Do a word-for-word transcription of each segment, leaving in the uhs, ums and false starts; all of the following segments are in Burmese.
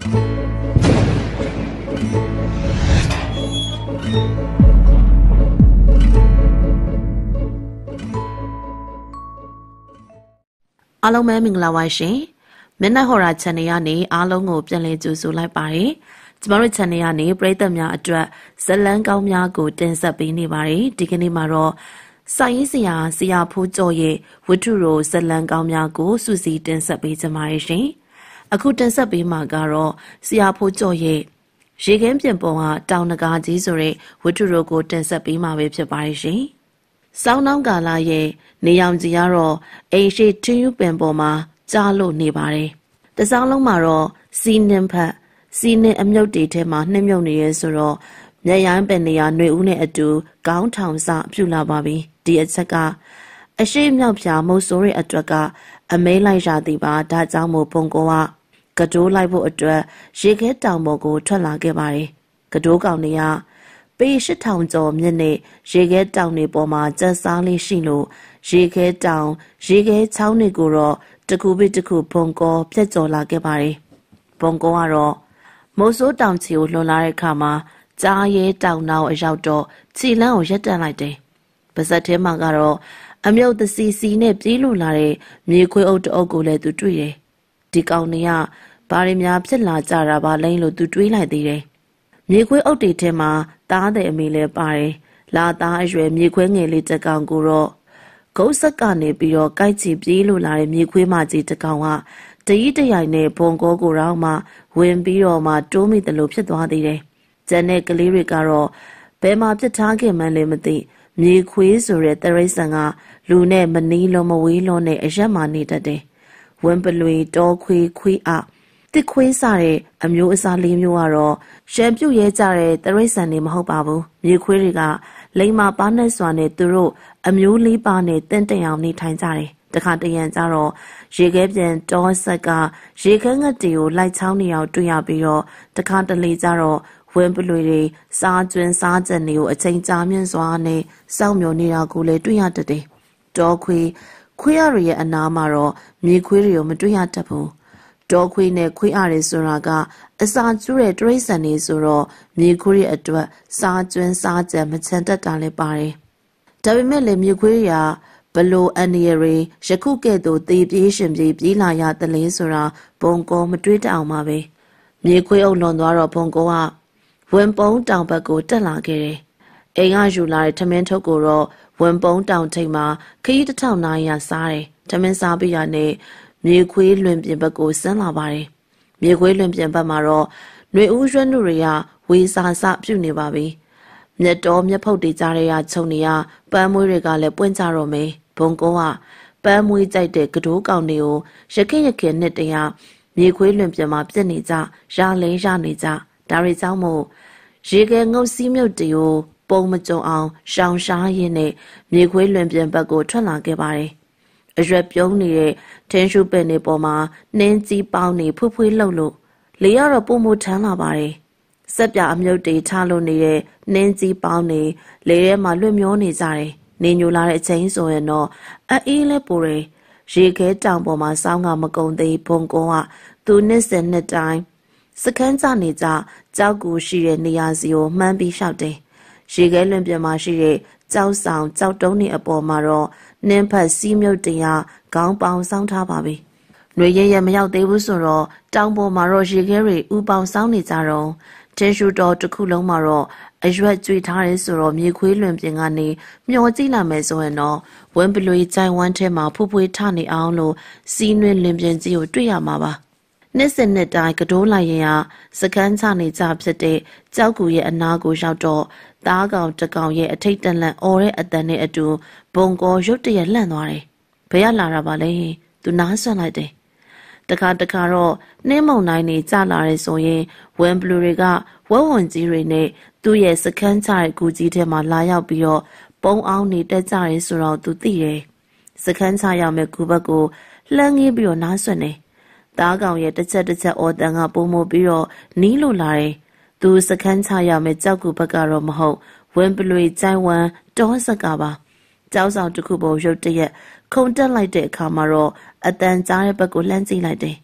အားလုံးပဲမင်္ဂလာပါရှင်။မျက်နှာဟော်ရာ channel ကနေအားလုံးကိုပြန်လည်ကြိုဆိုလိုက်ပါတယ်။ကျမတို့ channel ကနေပရိသတ်များအတွက်ဇာတ်လမ်းကောင်းများကိုတင်ဆက်ပေးနေပါတယ်။ဒီကနေ့မှာတော့စာရေးဆရာဆရာဖိုးကျော်ရဲ့ဝတ္ထုရိုဇာတ်လမ်းကောင်းများကိုစူးစီးတင်ဆက်ပေးကြပါရရှင်။အခုတင်ဆက်ပေးမှာကတော့ဆရာဖိုးကျော်ရဲ့ရေခင်းပြင်ပေါ်ကတောင်နဂါကြီးဆိုတဲ့ဝတ္ထုရိုကိုတင်ဆက်ပေးမှာပဲဖြစ်ပါရရှင်။စောင်းနှောင်းကာလရဲ့နေရောင်ကြီးကတော့အိမ်ရှိထင်းယူပင်ပေါ်မှာကြားလို့နေပါတယ်။တစောင်းလုံးမှာတော့စီနင်းဖက်စီနင်းအမြုပ်တွေထဲမှာနှိမ့်မြုပ်နေရဲဆိုတော့မျက်ရိုင်းပင်နေရຫນွေဦးနဲ့အတူခေါင်းထောင်စပြူလာပါပြီ။ဒီအချက်ကအရှိမြောက်ဖြာမုတ်ဆိုးရဲ့အတွက်ကအမဲလိုက်ရသည်ပါဒါကြောင့်မို့ဘုံကောကကတိုးလိုက်ဖို့အတွက်ရေခဲတောင်ပေါ်ကိုထွက်လာခဲ့ပါတယ်။ကတိုးကောင်တွေကပေရှစ်ထောင်ကျော်မြင့်နဲ့ရေခဲတောင်တွေပေါ်မှာကျက်စားလေးရှိလို့ရေခဲတောင်ရေခဲချောင်းတွေကိုတော့တခုပြီးတခုဘုံကောပြက်ကျော်လာခဲ့ပါတယ်။ဘုံကောကတော့မိုးဆိုးတောင်ချီကိုလွန်လာတဲ့အခါမှာကြားရဲတောင်နောက်အရောက်တော့ခြေလမ်းကိုရက်တက်လိုက်တယ်။ပါဇက်ထဲမှာကတော့အမြုပ်သစီစီနဲ့ပြေးလို့လာတဲ့မြေခွေးအုပ်တအုပ်ကိုလည်းသူတွေ့တယ်။ဒီကောင်တွေကဘာတွေများဖြစ်လာကြတာပါလဲလို့သူတွေးလိုက်သေးတယ်။မြေခွေးအုပ်တွေထဲမှာသားတဲ့အမေလည်းပါတယ်။လာသားအရွယ်မြေခွေးငယ်လေးတစ်ကောင်ကိုတော့ဂုတ်ဆက်ကနေပြီးတော့ကြိုက်ချီပြေးလို့လာတဲ့မြေခွေးမကြီးတစ်ကောင်ကတရီးတရိုင်နဲ့ဘုံကောကိုတော့မှဝင်ပြီးတော့မှတိုးမိတယ်လို့ဖြစ်သွားသေးတယ်။ကျန်တဲ့ကလေးတွေကတော့ဘယ်မှာပြစ်ထားခဲ့မှန်းလည်းမသိမြေခွေးဆိုတဲ့တရိတ်ဆန်ကလူနဲ့မနီးလုံးမဝေးလုံးနဲ့အရက်မှနေတတ်တယ်။ဝင်းပလွေတောခွေးခွေးအတစ်ခွေးစားတဲ့အမျိုးအစားလေးမျိုးကတော့ရှမ်းပြုတ်ရဲကြတဲ့တရိတ်ဆန်တွေမဟုတ်ပါဘူး။မြေခွေးတွေကလိမ္မာပါနဲ့စွာနဲ့သူတို့အမျိုးလေးပါနဲ့တင့်တင့်အောင်နေထိုင်ကြတယ်။တခါတရံကြတော့ရေခဲပြန်တောဆက်ကရေခဲငတ်တွေကိုလိုက်ချောင်းနေအောင်တွေ့ရပြီးတော့တခါတလေကြတော့ဝင်းပလွေတွေစားကျွန်းစားကြံတွေကိုအချိန်ကြာမြင့်စွာနဲ့စောင့်မျှော်နေတာကိုလည်းတွေ့ရတတ်တယ်။တောခွေးခွေးရရဲ့အနားမှာတော့မြေခွေးတွေကိုမတွေ့ရတတ်ဘူး။တောခွေးနဲ့ခွေးအတွေဆိုတာကအစာကျွတဲ့တရိတ်ဆန်တွေဆိုတော့မြေခွေးရဲ့အတွက်စားကျွန်းစားကြံမချန်တတ်တာလည်းပါတယ်။ဒါပေမဲ့လည်းမြေခွေးတွေကဘလို့အန်ဒီရီယခုကဲ့သို့သေပြေးရှင်ပြေးပြေးလာရတဲ့လေဆိုတာဘုံကောမတွေးတအောင်ပါပဲ။မြေခွေးအုပ်လွန်သွားတော့ဘုံကောကဝင်ပုံးတောင်ဘက်ကိုတက်လာခဲ့တယ်။အိမ်ကယူလာတဲ့ထမင်းထုပ်ကိုတော့ဝင်ပုံးတောင်ထိပ်မှာခရီးတစ်ထောင်နာရီရစားတယ်။ထမင်းစားပြီးရနဲ့မြေခွေးလွင်ပြင်ဘက်ကိုဆင်းလာပါတယ်။မြေခွေးလွင်ပြင်ဘက်မှာတော့ຫນွေဦးရွှန်းတို့တွေကဝေစာစပြုတ်နေပါပြီ။မြက်တော်မြက်ဖုတ်တွေကြားရချုံနေရပန်းမွေးတွေကလည်းပွင့်ကြတော့မယ်။ဘုံကောကပန်းမွေးကြိုက်တဲ့ကတိုးကောင်တွေကိုရခင်ရခင်နှစ်တရမြေခွေးလွင်ပြင်မှာပြစ်နေကြရလဲရနေကြဒါတွေကြောင့်မို့ရေခဲငုတ်စီးမြုပ်တီကိုပုံမကြုံအောင်ရှောင်ရှားရင်းနဲ့မြေခွေးလွင်ပြင်ဘက်ကိုထွက်လာခဲ့ပါတယ်။အရွက်ပြုံးနေတဲ့ထင်းရှုပင်တွေပေါ်မှာနှင်းကြီးပေါင်းနေဖွေးဖွေးလှုပ်လို့လေရတော့ပုံမထမ်းလာပါတယ်။စက်ပြအမြုပ်တွေထားလို့နေတဲ့နှင်းကြီးပေါင်းနေလေထဲမှာလွတ်မျောနေကြတယ်။နေညိုလာတဲ့အချိန်ဆိုရင်တော့အေးလဲပူတယ်။ရေခဲတောင်ပေါ်မှာစောင်းကမကုံသေးဘုံကောကသူနှစ်စင်နှစ်တိုင်းစခန်းကြနေကြကြောက်ကူရှိတဲ့နေရာစီကိုမှန်းပြီးလျှောက်တယ်။ရေခဲလွင်ပြင်မှာရှိတဲ့ကြောက်ဆောင်ကြောက်တုံးတွေအပေါ်မှာတော့နင်းဖက်စီးမြုပ်တရားခေါင်းပေါင်ဆောင်းထားပါပြီ။ຫນွေရဲရဲမရောက်သေးဘူးဆိုတော့တောင်ပေါ်မှာတော့ရေခဲတွေဥပေါင်ဆောင်းနေကြတော့တင်းရှူတော်တစ်ခုလုံးမှာတော့အရွက်ကြွေထားရဲဆိုတော့မြေခွေးလွင်ပြင်ကနေမျောကြည့်လာမယ်ဆိုရင်တော့ဝင်းပလွေကြိုင်ဝမ်းထဲမှာဖူးဖွေးထနေအောင်လို့စီးနှွေးလွင်ပြင်ကြီးကိုတွေ့ရမှာပါ။နှစ်စဉ်နှစ်တိုင်းကတိုးလိုက်ရင်ကစကန်းချနေကြဖြစ်တဲ့ကြောက်ကူရဲ့အနားကိုရောက်တော့သားကောင်တကောင်ရဲ့အထိတ်တလန့်အော်တဲ့အတန်နဲ့အတူဘုံကောရုတ်တရက်လှန့်သွားတယ်။ဘယ်ရလာတာပါလဲ။သူနားဆွန့်လိုက်တယ်။တခါတခါတော့နှင်းမုန်တိုင်းနေကြလာတယ်ဆိုရင်ဝမ်ဘလူတွေကဝက်ဝွန်ကြီးတွေနဲ့သူ့ရဲ့စကန်းချတဲ့ကူကြီးထဲမှာလာရောက်ပြီးတော့ပုံအောင်နေတက်ကြရဲဆိုတော့သူသိတယ်။စကန်းချရောက်မဲ့ကူဘက်ကိုလှမ်းငေးပြီးတော့နားဆွန့်တယ်။သားကောင်ရဲ့တစ်ချက်တစ်ချက်အော်တန်ကပုံမပြီးတော့နီးလို့လာတယ်။သူစခန်းချရမယ်ကြောက်ကူဘက်ကတော့မဟုတ်ဝင်းပလွေကျိုင်းဝမ်းတောဆက်ကပါကြောက်ဆောင်တစ်ခုပေါ်ရုတ်တရက်ခုန်တက်လိုက်တဲ့အခါမှာတော့အတန်ကြားတဲ့ဘက်ကိုလှမ်းကြည့်လိုက်တယ်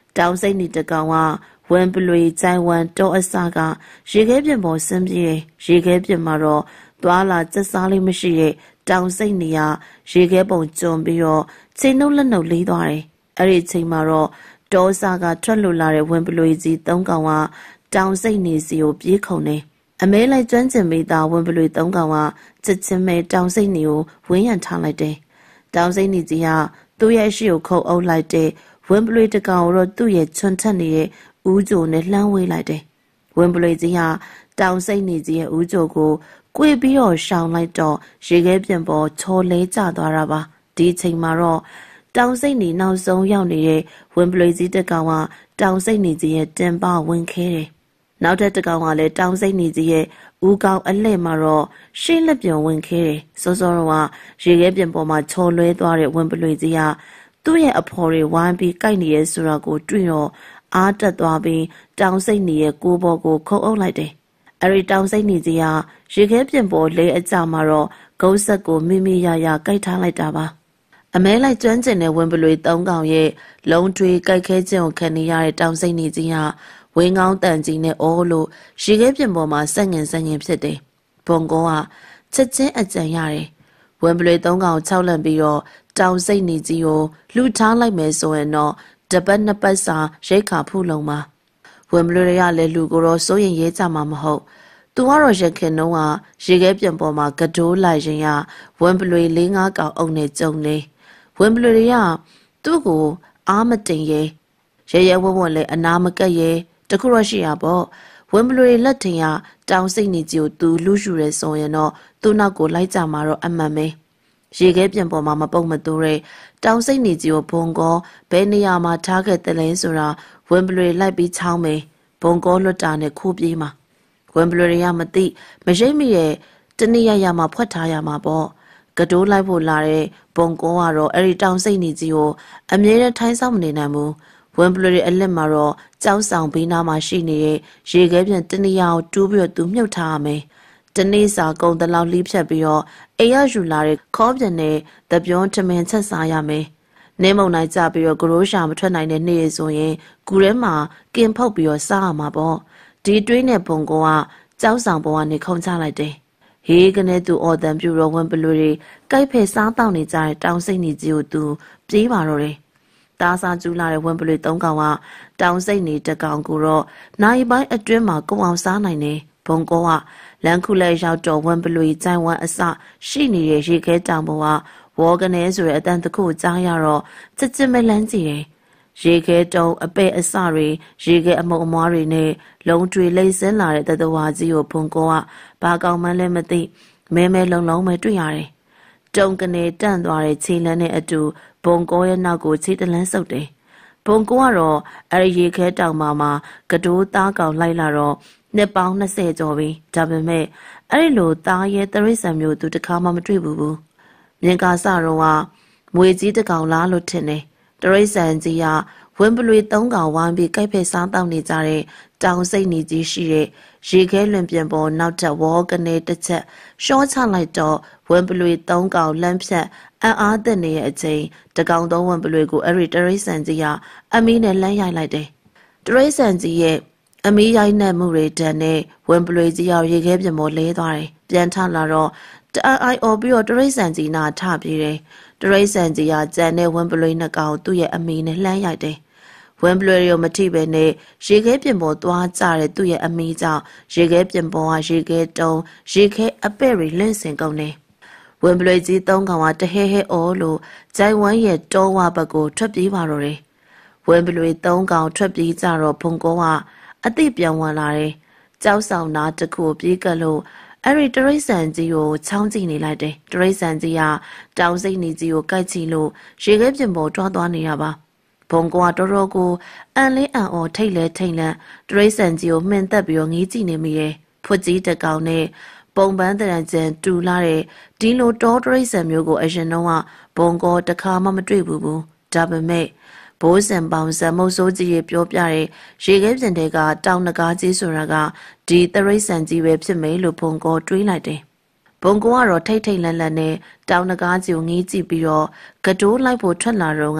တောင်စိတ်နေတကောင်ကဝမ်ပလွေကြိုင်ဝမ်တောအစကရေခဲပြင်ပေါ်ဆင်းပြေးရေခဲပြင်မှာတော့သွားလာစက်စားလေးမရှိတဲ့တောင်စိတ်နေရရေခဲပုံကျုံပြီးတော့ချိန်နှုတ်လက်နှုတ်လေးသွားတယ်အဲ့ဒီချိန်မှာတော့တောအစကထွက်လွလာတဲ့ဝမ်ပလွေကြီးသုံးကောင်ကတောင်စိတ်နေစီကိုပြေးခုန်နေအမဲလိုက်ကျွမ်းကျင်မိသားဝမ်ပလွေသုံးကောင်ကချက်ချင်းပဲတောင်စိတ်နေကိုဝင်းရံထားလိုက်တယ်တောင်စိတ်နေကြီးကသူ့ရဲ့အရှိကိုခုတ်အုပ်လိုက်တဲ့ဝမ်ပလွေတကောင်ကိုတော့သူ့ရဲ့ချွန်ထက်နေတဲ့ဦးကြိုနဲ့လှမ်းဝေးလိုက်တယ်ဝမ်ပလွေကြီးကတောင်စိတ်နေကြီးရဲ့ဦးကြိုကိုကွေပြီးတော့ရှောင်လိုက်တော့ရေခဲပြင်ပေါ်ချော်လဲကျသွားတာပါဒီချိန်မှာတော့တောင်စိတ်နေနောက်ဆုံးရောက်နေတဲ့ဝမ်ပလွေကြီးတကောင်ကတောင်စိတ်နေကြီးရဲ့တင်ပဝင်ခဲတယ်နောက်ထပ်တကောင်ကလည်းတောင်စိတ်နေကြီးရဲ့ဦးကောင်းအလှဲ့မှာတော့ရှင်းလက်ပြုံဝင်ခဲတယ်စောစောတော့ကရေခဲပြင်ပေါ်မှာချော်လွဲသွားတဲ့ဝမ်ပလွေကြီးကသူ့ရဲ့အဖော်တွေဝိုင်းပြီးကြိုက်နေရဲဆိုတော့ကိုတွေ့တော့အားတက်သွားပြီးတောင်စိတ်နေရဲ့ကိုးဘောကိုခုတ်အုပ်လိုက်တယ်အဲ့ဒီတောင်စိတ်နေကြီးကရေခဲပြင်ပေါ်လဲအကြမှာတော့ဂုတ်ဆက်ကိုမိမိရရကြိုက်ထားလိုက်တာပါအမဲလိုက်ကျွမ်းကျင်တဲ့ဝမ်ပလွေသုံးကောင်ရဲ့လုံးထွေးကြိုက်ခဲခြင်းကိုခံနေရတဲ့တောင်စိတ်နေကြီးကဝင်းကောင်းတန်ကြီးနဲ့အော်လို့ရေခဲပြင်ပေါ်မှာဆက်ငင်ဆက်ငင်ဖြစ်တယ်ဘုံကောကချက်ချင်းအကြံရတယ်ဝမ်ပလွေသုံးကောင်၆လန့်ပြီးတော့တောင်စိတ်နေကြီးကိုလှူထားလိုက်မယ်ဆိုရင်တော့တပတ်နှစ်ပတ်စာရိတ်ခါဖူးလုံးပါဝမ်ပလွေရလည်းလူကိုတော့စိုးရင်ရေးကြမှာမဟုတ်သူကတော့ရခင်နှုံးကရေခဲပြင်ပေါ်မှာကတိုးလိုက်ရင်ရဝမ်ပလွေလေးငါးကောင်အုပ်နဲ့ကြုံနေဝမ်ပလွေရသူ့ကိုအားမတင်ရဲရဲရဲဝံ့ဝံ့လည်းအနာမကက်ရဲတခုတော့ရှိရပေါ့ဝမ်ပလွေလက်ထင်ရတောင်စိတ်နေကြီးကိုသူလူရှူရဲဆိုရင်တော့သူ့နောက်ကိုလိုက်ကြမှာတော့အမှန်ပဲရေခဲပြင်ပေါ်မှာမပုတ်မတိုးတဲ့တောင်စိတ်နေကြီးကိုဘုံကောဘယ်နေရာမှာထားခဲ့တယ်လဲဆိုတာဝမ်ပလွေလိုက်ပြီးချောင်းမယ်ဘုံကောလွတ်တာနဲ့ခိုးပြေးမှာဝမ်ပလွေရမသိမရိပ်မိရဲ့တနေ့ရရမှာဖွက်ထားရမှာပေါ့ကတိုးလိုက်ဖို့လာတဲ့ဘုံကောကတော့အဲ့ဒီတောင်စိတ်နေကြီးကိုအမြဲတမ်းထိုင်းဆောင်မနေနိုင်ဘူးဝမ်ပလွေအလက်မှာတော့ကြောက်ဆောင်ဘေးနားမှာရှိနေတဲ့ရေခဲပြင်တနေ့ရအောင်တူးပြီးတော့သူမြုပ်ထားရမယ်တနေ့စာကုံတလောက်လှီးဖြတ်ပြီးတော့အိမ်ရယူလာတဲ့ခေါပြန်နဲ့တပြုံးထမင်းချက်စားရမယ်။နေမုံနိုင်ကြပြီးတော့ဂရိုးရှာမထွက်နိုင်တဲ့နေ့ဆိုရင်ကူထဲမှာကင်ဖုတ်ပြီးတော့စားရမှာပေါ့။ဒီတွေးနဲ့ဘုံကောကကြောက်ဆောင်ပေါ်ကနေခုန်ချလိုက်တယ်။ဟေးကနေသူအော်တန်ပြူတော့ဝမ်ပလွေတွေကြိုက်ဖယ်စားတောက်နေကြတဲ့တောင်စိတ်နေကြီးကိုသူပြေးပါတော့တယ်။သားစားကျူးလာတဲ့ဝမ်ပလွေသုံးကောင်ကတောင်စိတ်နေတကောင်ကိုတော့နိုင်ပိုင်းအတွင်းမှာကုံအောင်စားနိုင်တယ်။ဘုံကောကလန်ခုလဲရောက်တော့ဝမ်ပလွေကြိုင်ဝမ်အစရှိနေတဲ့ရေခဲတောင်ပေါ်ကဝေါကနေဆိုတဲ့အတန်တစ်ခုကြားရတော့ချက်ချင်းပဲလန်းကြည့်တယ်ရေခဲတုံးအပဲ့အစတွေရေခဲအမုံအမွားတွေနဲ့လုံးတွေလိမ့်စင်းလာတဲ့တတဝါကြီးကိုဘုံကောကဘာကောင်မှလည်းမသိမဲမဲလုံးလုံးပဲတွေ့ရတယ်တုံကနေတန့်သွားတဲ့ခြေလန်းနဲ့အတူဘုံကောရဲ့နောက်ကိုခြေတလန်းဆုပ်တယ်ဘုံကောကတော့အဲ့ဒီရေခဲတောင်မှာမှာကတိုးသားကောင်လိုက်လာတော့နှစ်ပေါင်း၂၀ကျော်ပြီဒါပေမဲ့အဲ့ဒီလိုသားရဲ့တရိษံမျိုးသူတခါမှမတွေ့ဘူးဘူးမြင်ကာစတော့ကမွေကြီးတကောင်လားလို့ထင်တယ်တရိษံကြီးကဝင်းပလွေသုံးကောင်ဝိုင်းပြီးကြိုက်ဖက်စားတောက်နေကြတဲ့တောင်စိတ်နေကြီးရှိတဲ့ရေခဲလွင်ပြင်ပေါ်နောက်ထပ်ဝေါကနေတစ်ချက်ရှော့ချလိုက်တော့ဝင်းပလွေသုံးကောင်လမ်းဖြတ်အံ့အားသင့်နေတဲ့အချိန်တကောင်သုံးဝင်းပလွေကိုအဲ့ဒီတရိษံကြီးကအမီးနဲ့လမ်းရိုက်လိုက်တယ်တရိษံကြီးရဲ့အမီးရိုက်နှက်မှုတွေတန်နဲ့ဝင်းပလွေကြီးရောက်ရေခဲပြင်ပေါ်လဲသွားတယ်ပြန်ထလာတော့တအိုင်အော်ပြီးတော့တရိษံကြီးနာထပြေးတယ်တရိษံကြီးကကြံတဲ့ဝင်းပလွေနှစ်ကောင်သူ့ရဲ့အမီးနဲ့လှမ်းရိုက်တယ်ဝင်းပလွေရောမထိပဲနဲ့ရေခဲပြင်ပေါ်သွားကြတဲ့သူ့ရဲ့အမီးကြောင့်ရေခဲပြင်ပေါ်ကရေခဲတုံးရေခဲအပဲ့တွေလင့်စင်ကုန်တယ်ဝင်းပလွေကြီးသုံးကောင်ကတဟဲဟဲအော်လို့ဂျိုင်ဝမ်ရဲ့တောဝဘက်ကိုထွက်ပြေးပါတော့တယ်ဝင်းပလွေသုံးကောင်ထွက်ပြေးကြတော့ဘုံကောကအသိပြောင်းဝင်လာတယ်ကြောက်ဆောင်နာတစ်ခုပြေးကလို့အဲ့ဒီတရိษံကြီးကိုချောင်းကြည့်နေလိုက်တယ်တရိษံကြီးကတောင်စိတ်နေကြီးကိုကြိုက်ချီလို့ရေခဲပြင်ပေါ်တွားသွားနေရပါဘုံကောကတော်တော်ကိုအန်လေးအန်အော်ထိတ်လဲထိတ်လန့်တရိษံကြီးကိုမှင်သက်ပြီးတော့ငေးကြည့်နေမိတယ်ဖွတ်ကြီးတကောင်နဲ့ပုံပန်းတရံကျန်တူလာတဲ့ဒီလိုတောတရိษံမျိုးကိုအရင်တော့ဘုံကောတခါမှမတွေ့ဘူးဘူးဒါပေမဲ့ဘိုးစံပေါင်စံမုတ်ဆိုးကြီးပြောပြတဲ့ရေခဲပြင်တွေကတောင်နဂါးကြီးဆိုတာကဒီတရိษံကြီးပဲဖြစ်မယ်လို့ဘုံကောတွေးလိုက်တယ်ဘုံကောကတော့ထိတ်ထိတ်လန့်လန့်နဲ့တောင်နဂါးကြီးကိုငေးကြည့်ပြီးတော့ကတိုးလိုက်ဖို့ထွက်လာတော့က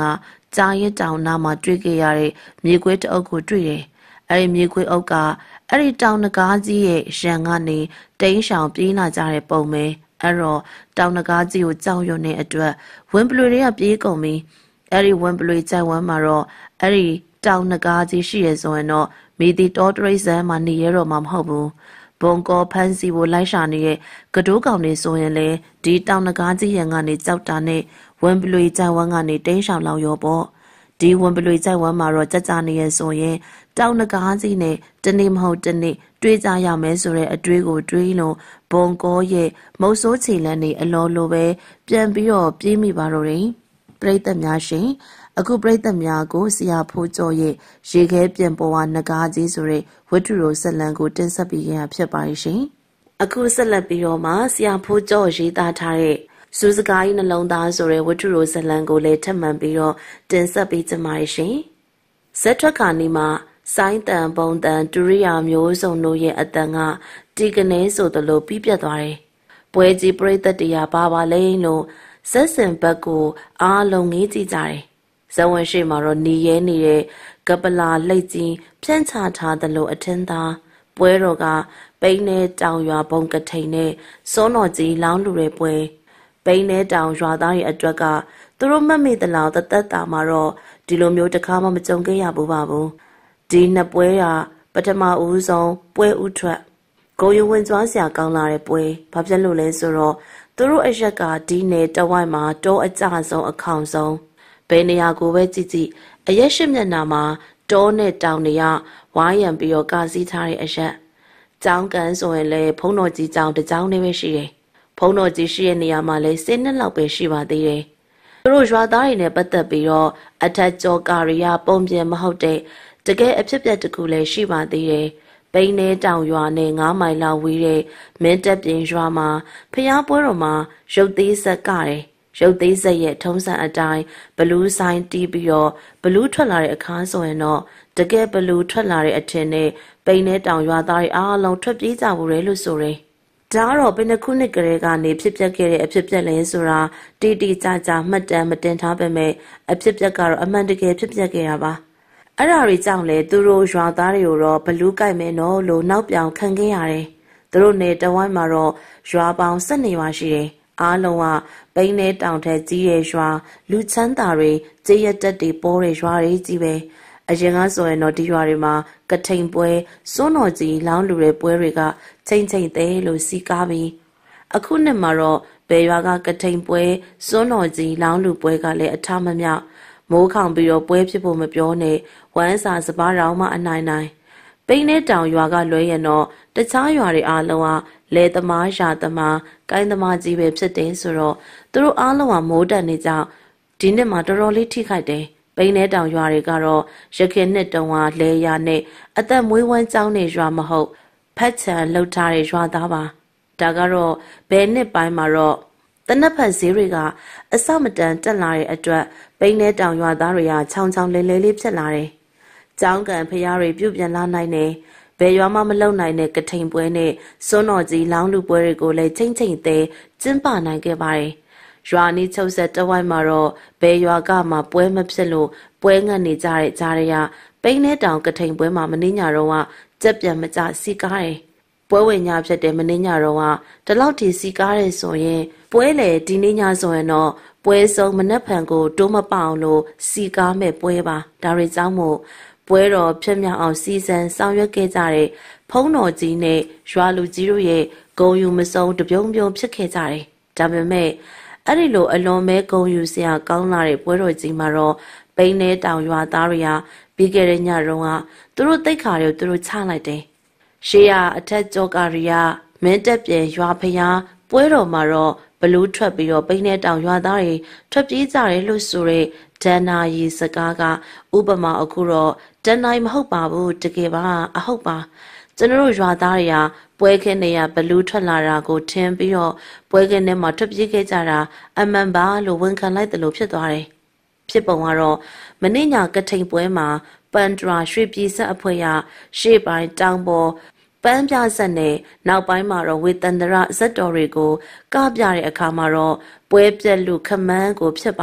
ကြာရင်တောင်နာမှာတွေ့ကြရတဲ့မြေခွေးတအုပ်ကိုတွေ့တယ်။အဲ့ဒီမြေခွေးအုပ်ကအဲ့ဒီတောင်နဂါးကြီးရဲ့ရန်ကနေတိန်းရှောင်ပြေးလာကြတဲ့ပုံပဲ။အဲ့တော့တောင်နဂါးကြီးကိုကြောက်ရွံ့တဲ့အတွက်ဝင်းပလွေတွေကပြေးကုန်ပြီ။အဲ့ဒီဝင်းပလွေကြိုက်ဝမ်းမှာတော့အဲ့ဒီတောင်နဂါးကြီးရှိရဆိုရင်တော့မိသည့်တော်တရိษံမှာနေရတော့မှာမဟုတ်ဘူး။ဘုံကောဖန်းစီကိုလိုက်ရှာနေတဲ့ကတိုးကောင်တွေဆိုရင်လေဒီတောင်နဂါးကြီးရန်ကနေကြောက်တာနဲ့ဝင်းပလွေကြိုက်ဝမ်းကနေတိန်းရှောင်လောက်ရောပေါ့။ဒီဝင်းပလွေကြိုက်ဝမ်းမှာတော့ကြကြနေရဆိုရင်တောင်နဂါးကြီးနဲ့တနေ့မဟုတ်တနေ့တွေးကြရမယ်ဆိုတဲ့အတွေးကိုတွေးလို့ဘုံကောရဲ့မုတ်ဆိုးချီလန်းနေအလောလိုပဲပြန်ပြီးတော့ပြေးမိပါတော့တယ်ပရိသတ်များရှင်အခုပရိသတ်များကိုဆရာဖိုးကျော်ရဲ့ရေခဲပြန်ပေါ်ဝနဂါးကြီးဆိုတဲ့ဝတ္ထုတော်ဆက်လံကိုတင်ဆက်ပေးခဲ့ရဖြစ်ပါရှင်အခုဆက်လက်ပြီးတော့မှဆရာဖိုးကျော်ရေးသားထားတဲ့စူးစကားကြီးနှလုံးသားဆိုတဲ့ဝတ္ထုတော်ဆက်လံကိုလည်းထပ်မံပြီးတော့တင်ဆက်ပေးကြပါရှင်ဇက်ထွက်ခါနီမှာစိုင်းတန်ပုံတန်ဒုရိယာမျိုးစုံတို့ရဲ့အတန်ကတီကနေဆိုသလိုပြီးပြတ်သွားတယ်။ပွဲကြီးပရိသတ်တရားပါပါလိမ့်လို့ဇက်စင်ဘက်ကိုအားလုံးငေးကြည့်ကြတယ်။ဇဝင်ရှိမှာတော့နေရဲနေတဲ့ကပလာလှိတ်ကြီးဖြန့်ချထားသလိုအထင်းသားပွဲတော်ကပိန်းနဲ့တောင်ရွာဘုံကထိန်နဲ့စောတော်ကြီးလောင်းလူတဲ့ပွဲပိန်းနဲ့တောင်ရွာသားရဲ့အတွက်ကသူတို့မှတ်မိသလောက်တသက်တာမှာတော့ဒီလိုမျိုးတစ်ခါမှမကြုံခဲ့ရဘူးပါဘူး။ဒီနှစ်ပွဲကပထမဦးဆုံးပွဲဥထွက်ကိုယဝင်ကျွမ်းစရာကောင်းလာတဲ့ပွဲဘာဖြစ်လို့လဲဆိုတော့သူတို့အရက်ကဒီနယ်တဝိုက်မှာတောအကြဆုံးအခေါင်ဆုံးဘယ်နေရာကိုပဲကြည့်ကြည့်အရက်ရှိမျက်နှာမှာတောနဲ့တောင်တွေကဝိုင်းရံပြီးတော့ကာစီးထားတဲ့အရက်ကျောင်းကန်ဆိုရင်လည်းဖုံးတော်ကြီးကျောင်းတစ်ကျောင်းလေးပဲရှိတယ်ဖုံးတော်ကြီးရှိတဲ့နေရာမှာလည်းစိတ်နှစ်လောက်ပဲရှိပါသေးတယ်သူတို့ရွာသားတွေနဲ့ပတ်သက်ပြီးတော့အထက်ကျော်ကာရီယာပုံပြင်မဟုတ်တဲ့တကယ်အဖြစ်ပြက်တစ်ခုလည်းရှိပါသေးတယ်။ပိန်းနေတောင်ရွာနဲ့ငါးမိုင်လောက်ဝေးတဲ့မင်းတပ်ပြင်ရွာမှာဖျားပွဲတော်မှာရုပ်သေးဆက်ကတယ်။ရုပ်သေးဆက်ရဲ့ထုံးစံအတိုင်းဘလူးဆိုင်တီးပြီးတော့ဘလူးထွက်လာတဲ့အခါဆိုရင်တော့တကယ်ဘလူးထွက်လာတဲ့အထင်နဲ့ပိန်းနေတောင်ရွာသားတွေအားလုံးထွက်ပြေးကြဖို့ရဲလို့ဆိုတယ်။ဒါတော့ဘယ်နှခုနှစ်ကလေးကနေဖြစ်ပျက်ခဲ့တဲ့အဖြစ်ပျက်လဲဆိုတာတီတီကြကြမှတ်တမ်းမတင်ထားပေမဲ့အဖြစ်ပျက်ကတော့အမှန်တကယ်ဖြစ်ပျက်ခဲ့တာပါ။အဲ့ဒါတွေကြောင့်လေသူတို့ရွာသားတွေကိုတော့ဘလူးကြိုက်မယ်နော်လို့နောက်ပြောင်ခံခဲ့ရတယ်။သူတို့နေတဝိုင်းမှာတော့ရွာပေါင်း၁၂ရွာရှိတယ်။အားလုံးကပိန်းနဲ့တောင်ထက်ကြီးတဲ့ရွာလူချမ်းသာတွေကြေးရတက်တွေပေါ်တဲ့ရွာတွေကြီးပဲ။အရင်ကဆိုရင်တော့ဒီရွာတွေမှာကထိန်ပွဲစွန်းတော်ကြီးလောင်းလူတဲ့ပွဲတွေကချိန်ချိန်သေးလို့စီကားပြီးအခုနှစ်မှာတော့ဘယ်ရွာကကထိန်ပွဲစွန်းတော်ကြီးလောင်းလူပွဲကလည်းအထမမြောက်မိုးခေါင်ပြီးတော့ပွဲဖြစ်ဖို့မပြောနဲ့ဝမ်းစာစပားတော်မှအနိုင်နိုင်ပိန်းနဲ့တောင်ရွာကလွဲရင်တော့တခြားရွာတွေအားလုံးကလေသမားရာသမားကိုင်းသမားကြီးပဲဖြစ်တယ်ဆိုတော့သူတို့အားလုံးကမိုးတက်နေကြဒီနှစ်မှာတော်တော်လေးထိခိုက်တယ်ပိန်းနဲ့တောင်ရွာတွေကတော့ရခင်နှစ်တုန်းကလဲရနဲ့အသက်မွေးဝမ်းကြောင်းနေရွာမဟုတ်ဖက်ချံလှုပ်ထားတဲ့ရွာသားပါဒါကတော့ဘယ်နှစ်ပိုင်းမှာတော့တနက်ဖက်ဈေးတွေကအစမတန်တက်လာတဲ့အတွက်ပိန်းနဲ့တောင်ရွာသားတွေကချောင်းချောင်းလဲလဲလေးဖြစ်လာတယ်။ကျောင်းကန်ဖျားတွေပြုတ်ပြန်လာနိုင်တယ်။ဘယ်ရွာမှမလုံနိုင်တဲ့ကထိန်ပွဲနဲ့စွန်းတော်ကြီးလောင်းလူပွဲတွေကိုလည်းချိန်ချိန်သေးကျင်းပနိုင်ခဲ့ပါတယ်။ရွာနီးချုပ်ဆက်တဝိုက်မှာတော့ဘယ်ရွာကမှပွဲမဖြစ်လို့ပွဲငတ်နေကြတဲ့ကြားရပိန်းနဲ့တောင်ကထိန်ပွဲမှာမင်းညာတော့ကကြက်ပြန်မကြစီကားတယ်။ပွဲဝင်ညဖြစ်တဲ့မင်းညာတော့ကဒီလောက်ထိစီကားတယ်ဆိုရင်ပွဲလေဒီနေ့ညဆိုရင်တော့ပွဲဆုံးမနှက်ဖန်ကိုတိုးမပအောင်လို့စီကားမဲ့ပွဲပါဒါတွေကြောင့်မို့ပွဲတော်ဖြစ်မြောက်အောင်စီစဉ်ဆောင်ရွက်ခဲ့ကြတဲ့ဖုံးတော်ကြီးနဲ့ရွာလူကြီးတို့ရဲ့ဂုံယူမစုံတပြုံပြုံဖြစ်ခဲ့ကြတယ်ဒါပေမဲ့အဲ့ဒီလိုအလွန်မဲဂုံယူစရာကောင်းလာတဲ့ပွဲတော်ကြီးမှာတော့ပိန်းနဲ့တောင်ရွာသားတွေကပြီးခဲ့တဲ့ညတုန်းကသူတို့တိတ်ခါတွေကိုသူတို့ချလိုက်တယ်ရှေးကအထက်ကျော်ကာရီယာမင်းတက်ပြေရွာဖျားပွဲတော်မှာတော့ဘလူးထွက်ပြီးတော့ပိန်းနဲ့တောင်ရွာသားတွေထွက်ပြေးကြတယ်လို့ဆိုရဲဒန်နာရီစကားကဥပမာအခုတော့ဒန်နိုင်မဟုတ်ပါဘူးတကယ်ပါအဟုတ်ပါကျွန်တော်တို့ရွာသားတွေကပွဲခင်းနေရဘလူးထွက်လာတာကိုထင်ပြီးတော့ပွဲခင်းထဲမှာထွက်ပြေးခဲ့ကြတာအမှန်ပါလို့ဝန်ခံလိုက်တယ်လို့ဖြစ်သွားတယ်ဖြစ်ပုံကတော့မနေ့ညကထိန်ပွဲမှာပန်ဒရာရွှေပြည်ဆက်အဖွဲ့ရရှေ့ပိုင်းတောင်ပေါ်ပန်းပြဆက်နဲ့နောက်ပိုင်းမှာတော့ဝေတန္တရဇက်တော်တွေကိုကပြတဲ့အခါမှာတော့ပွဲပြက်လူခမန်းကိုဖြစ်ပါတယ်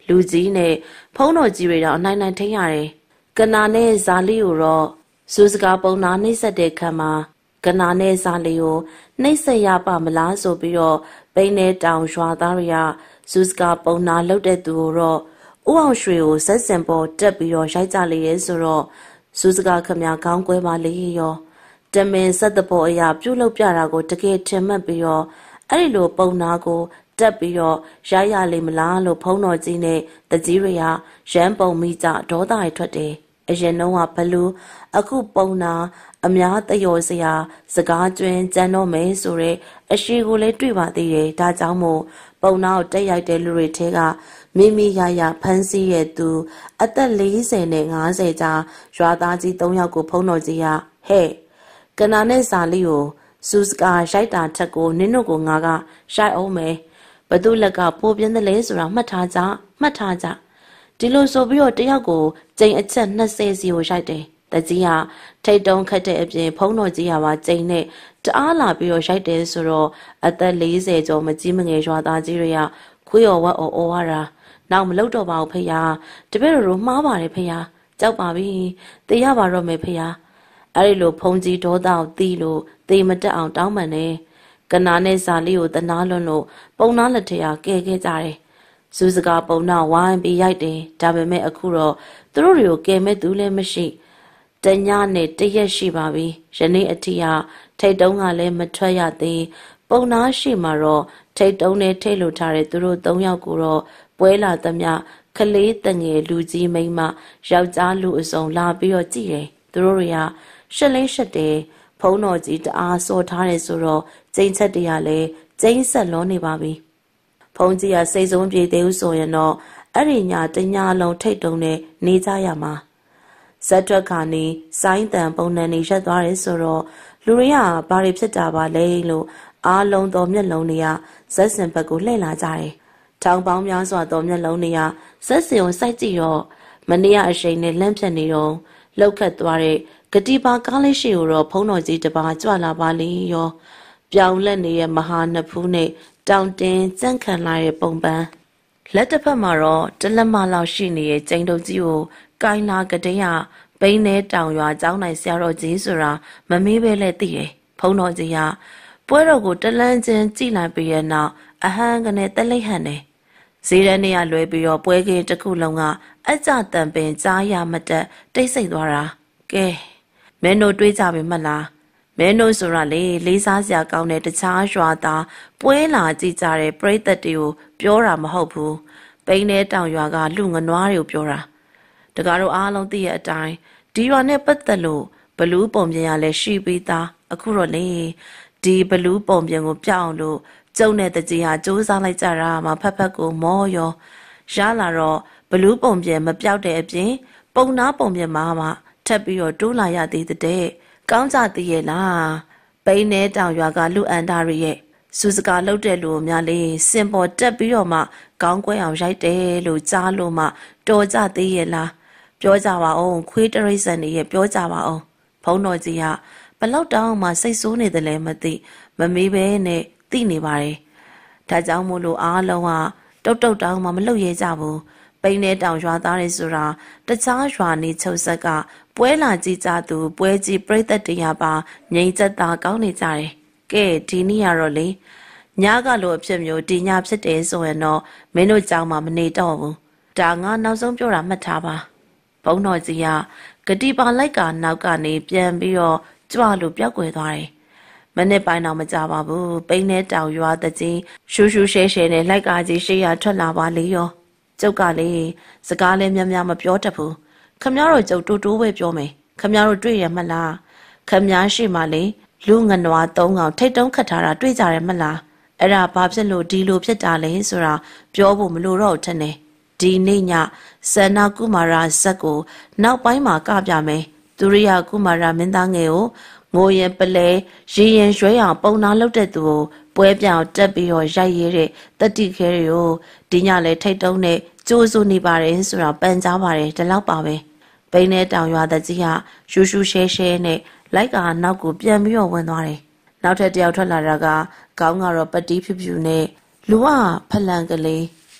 လူကြီးနဲ့ဖုံးတော်ကြီးတွေတော့အနိုင်နိုင်ထိန်ရတယ်ကနာနဲ့ဇာလီကိုတော့စူးစကားပုံနာနှိမ့်ဆက်တဲ့ခါမှာကနာနဲ့ဇာလီကိုနှိမ့်ဆက်ရပါမလားဆိုပြီးတော့ပိန်းနဲ့တောင်ရွာသားတွေကစူးစကားပုံနာလှုပ်တဲ့သူကိုတော့ဦးအောင်ရွှေကိုဆက်စင်ပေါ်တက်ပြီးတော့ရိုက်ကြလေရဲဆိုတော့စူးစကားခမခေါင်းကွဲပါလေရောတမင်ဆက်တဲ့ပေါ်အရာပြုတ်လုပ်ပြတာကိုတကယ်ထင်မှတ်ပြီးတော့အဲ့ဒီလိုပုံနာကိုတက်ပြီးတော့ရရလိမ့်မလားလို့ဖုံးတော်ကြီးနဲ့တကြီးတွေကရမ်းပုံမိကြဒေါသရထွက်တယ်အရင်တော့ကဘလူးအခုပုံနာအများတယောစရာစကားကျွင်းကြမ်းတော့မယ်ဆိုတဲ့အရှိကိုလည်းတွေ့ပါသေးတယ်ဒါကြောင့်မို့ပုံနာကိုတက်ရိုက်တဲ့လူတွေထဲကမိမိရရဖမ်းဆီးရဲ့သူအသက်၄၀နဲ့၅၀ကြားရွာသားကြီး၃ယောက်ကိုဖုံးတော်ကြီးကဟဲ့ကနာနဲ့ဇာလီကိုစူးစကားရိုက်တာထက်ကိုနင်းတို့ကိုငါကရှိုက်အောင်မယ်ဘသူလက်ကပိုးပြင်းတယ်လဲဆိုတာမှတ်ထားကြမှတ်ထားကြဒီလိုဆိုပြီးတော့တယောက်ကိုကျိန်အချက်၂၀စီကိုရိုက်တယ်တကြီးကထိတ်တုံးခတ်တဲ့အပြင်ဖုံးတော်ကြီးကပါကျိန်နဲ့တအားလာပြီးတော့ရိုက်တယ်ဆိုတော့အသက်၄၀ကျော်မကြီးမငယ်ရွာသားကြီးတွေကခွေးရော်ဝက်အော်အော်ရတာနောက်မလုပ်တော့ပါဘူးဖေယားတပည့်တော်တို့မှားပါတယ်ဖေယားကြောက်ပါပြီတေးရပါတော့မယ်ဖေယားအဲ့ဒီလိုဖုံကြီးဒေါသကိုတီးလို့တေးမတက်အောင်တောင်းပန်နေကနာနဲ့ဇာလီကိုတနာလွန်းလို့ပုံနာလက်ထရကဲခဲ့ကြတယ်စူးစကားပုံနာဝိုင်းပြီးရိုက်တယ်ဒါပေမဲ့အခုတော့သူတို့တွေကိုကဲမဲ့သူလည်းမရှိတညနဲ့တရက်ရှိပါပြီယနေ့အထိဟာထိတ်တုံးကလည်းမထွက်ရသေးပုံနာရှိမှာတော့ထိတ်တုံးနဲ့ထိတ်လို့ထားတဲ့သူတို့၃ယောက်ကိုတော့ပွဲလာသမျှခလေးတငယ်လူကြီးမိန်းမယောက်ျားလူအစုံလာပြီးတော့ကြည့်တယ်သူတို့တွေကရှက်လင်းရှက်တယ်ဖုံးတော်ကြီးတအားစော်ထားတယ်ဆိုတော့ကျိန်ချက်တွေကလည်းကျိန်ဆက်လုံးနေပါပြီဖုံးကြီးကစိတ်ဆုံးပြေသေးဦးဆိုရင်တော့အဲ့ဒီညတညလုံးထိတ်တုံနဲ့နေကြရမှာဇက်တွက်ခါနေစိုင်းတန်ပုံနှံနေရက်သွားတယ်ဆိုတော့လူတွေကဘာတွေဖြစ်တာပါလဲလို့အားလုံးသောမျက်လုံးတွေကဇက်စင်ဘက်ကိုလှည့်လာကြတယ်ထောင်ပေါင်းများစွာသောမျက်လုံးတွေကဇက်စင်ကိုစိုက်ကြည့်တော့မနေ့ကအရှိန်နဲ့လန့်ဖြတ်နေတော့လှုပ်ခတ်သွားတဲ့ဂတိပါကားလေးရှိကိုတော့ဖုံးတော်ကြီးတပါကြွလာပါလေရောပြောင်လက်နေတဲ့မဟာနဖူးနဲ့တောင်တင်းကြန့်ခံလာတဲ့ပုံပန်းလက်တစ်ဖက်မှာတော့တလက်မလောက်ရှိနေတဲ့ကျိန်တုပ်ကြီးကိုကိုင်းလာကတဲ့ရပိန်းနဲ့တောင်ရွာကျောင်းနိုင်ဆရာတော်ကြီးဆိုတာမမေးပဲလဲသိတယ်ဖုံးတော်ကြီးကပွဲတော်ကိုတလန်းချင်းကြည်လိုက်ပြီးရဲ့နောက်အဟမ်းကနေတက်လိမ့်ဟန်တယ်ဈေးထဲနေရလွဲပြီးတော့ပွဲကင်းတစ်ခုလုံးကအကြတန်ပင်ကြားရမတက်တိတ်ဆိတ်သွားတာကဲမင်းတို့တွေးကြပြီမလားမင်းတို့ဆိုတာလေလေးစားစရာကောင်းတဲ့တခြားရွာသားပွဲလာကြည့်ကြတဲ့ပရိသတ်တွေကိုပြောတာမဟုတ်ဘူးပိန်းတဲ့တောင်ရွာကလူငနွားတွေကိုပြောတာတကားတို့အားလုံးသိရတဲ့အတိုင်းဒီရွာနဲ့ပတ်သက်လို့ဘလူးပုံပြင်ရလဲရှိပြီးသားအခုတော့လေဒီဘလူးပုံပြင်ကိုပြောင်းလို့ကျုံတဲ့တကြီးဟာစူးစမ်းလိုက်ကြတာမှဖက်ဖက်ကိုမောရောရလာတော့ဘလူးပုံပြင်မပြောက်တဲ့အပြင်ပုံနာပုံပြင်မှာမှထပ်ပြီးတော့တိုးလာရသေးတဲ့ကောင်းကြသေးရဲ့လားပိန်းနဲ့တောင်ရွာကလူအန်တာတွေရဲ့စူးစကားလှုပ်တဲ့လူများလေးစင်ပေါ်တက်ပြီးတော့မှခေါင်းကွဲအောင်ရိုက်တယ်လို့ကြားလို့မှတော်ကြသေးရဲ့လားပြောကြပါအောင်ခွေးတရိတ်ဆန်တွေရဲ့ပြောကြပါအောင်ဖုံးတော်ကြီးကဘလောက်တောင်းမှစိတ်ဆိုးနေတယ်လဲမသိမမေးပဲနဲ့သိနေပါတယ်ဒါကြောင့်မို့လို့အားလုံးကတုတ်တုတ်တောင်းမှမလုပ်ရဲကြဘူးပိန်းနဲ့တောင်ရွာသားတွေဆိုတာတခြားရွာနေချုပ်ဆက်ကပွဲလာကြည့်ကြသူပွဲကြီးပြိသက်တရားပါငြိမ်သက်သာကောင်းနေကြတယ်ကဲဒီနေ့ရတော့လေညကလိုအဖြစ်မျိုးဒီညဖြစ်တယ်ဆိုရင်တော့မင်းတို့ကြောင်းမှမနေတော့ဘူးဒါငါနောက်ဆုံးပြောတာမှတ်ထားပါဘုံတော်ကြီးကဂတိပါလိုက်ကနောက်ကနေပြန်ပြီးတော့ကြွလို့ပြောက်ွယ်သွားတယ်မနစ်ပိုင်းတော့မကြပါဘူးပိန်းနဲ့တောင်ရွာတကြီးရှူးရှူးရှဲရှဲနဲ့လိုက်ကားကြီးရှေ့ရထွက်လာပါလေရောကျုပ်ကလေစကားလေးများများမပြောတတ်ဘူးခမရတို့ကျုပ်တိုးတိုးပဲပြောမယ်ခမရတို့တွေ့ရမလားခမရရှိမှလေလူငနွားသုံးကောင်ထိတ်တုံးခတ်ထားတာတွေ့ကြရမလားအဲ့ဒါဘာဖြစ်လို့ဒီလိုဖြစ်တာလဲဆိုတာပြောဖို့မလိုတော့ထင်တယ်ဒီနေ့ညဆန္ဒကုမာရဇက်ကိုနောက်ပိုင်းမှာကပြမယ်သူရိယကုမာရမင်းသားငယ်ကိုငိုရင်ပလဲရေရင်ရွှဲအောင်ပုံနာလုပ်တဲ့သူကိုပွဲပြောင်တက်ပြီးတော့ရိုက်ရဲတဲ့တတိခဲတွေကိုဒီညလဲထိတ်တုံးနဲ့ကြိုးစိုးနေပါတယ်ဆိုတာပန်ကြားပါတယ်ဒီလောက်ပါပဲပိန်းနဲ့တောင်ရွာတကြီးကရှူးရှူးရှဲရှဲနဲ့လိုက်ကာနောက်ကိုပြန်ပြီးတော့ဝင်သွားတယ်နောက်ထပ်တယောက်ထွက်လာတာကခေါင်းကတော့ပတိဖြူဖြူနဲ့လူကဖလန်ကလေး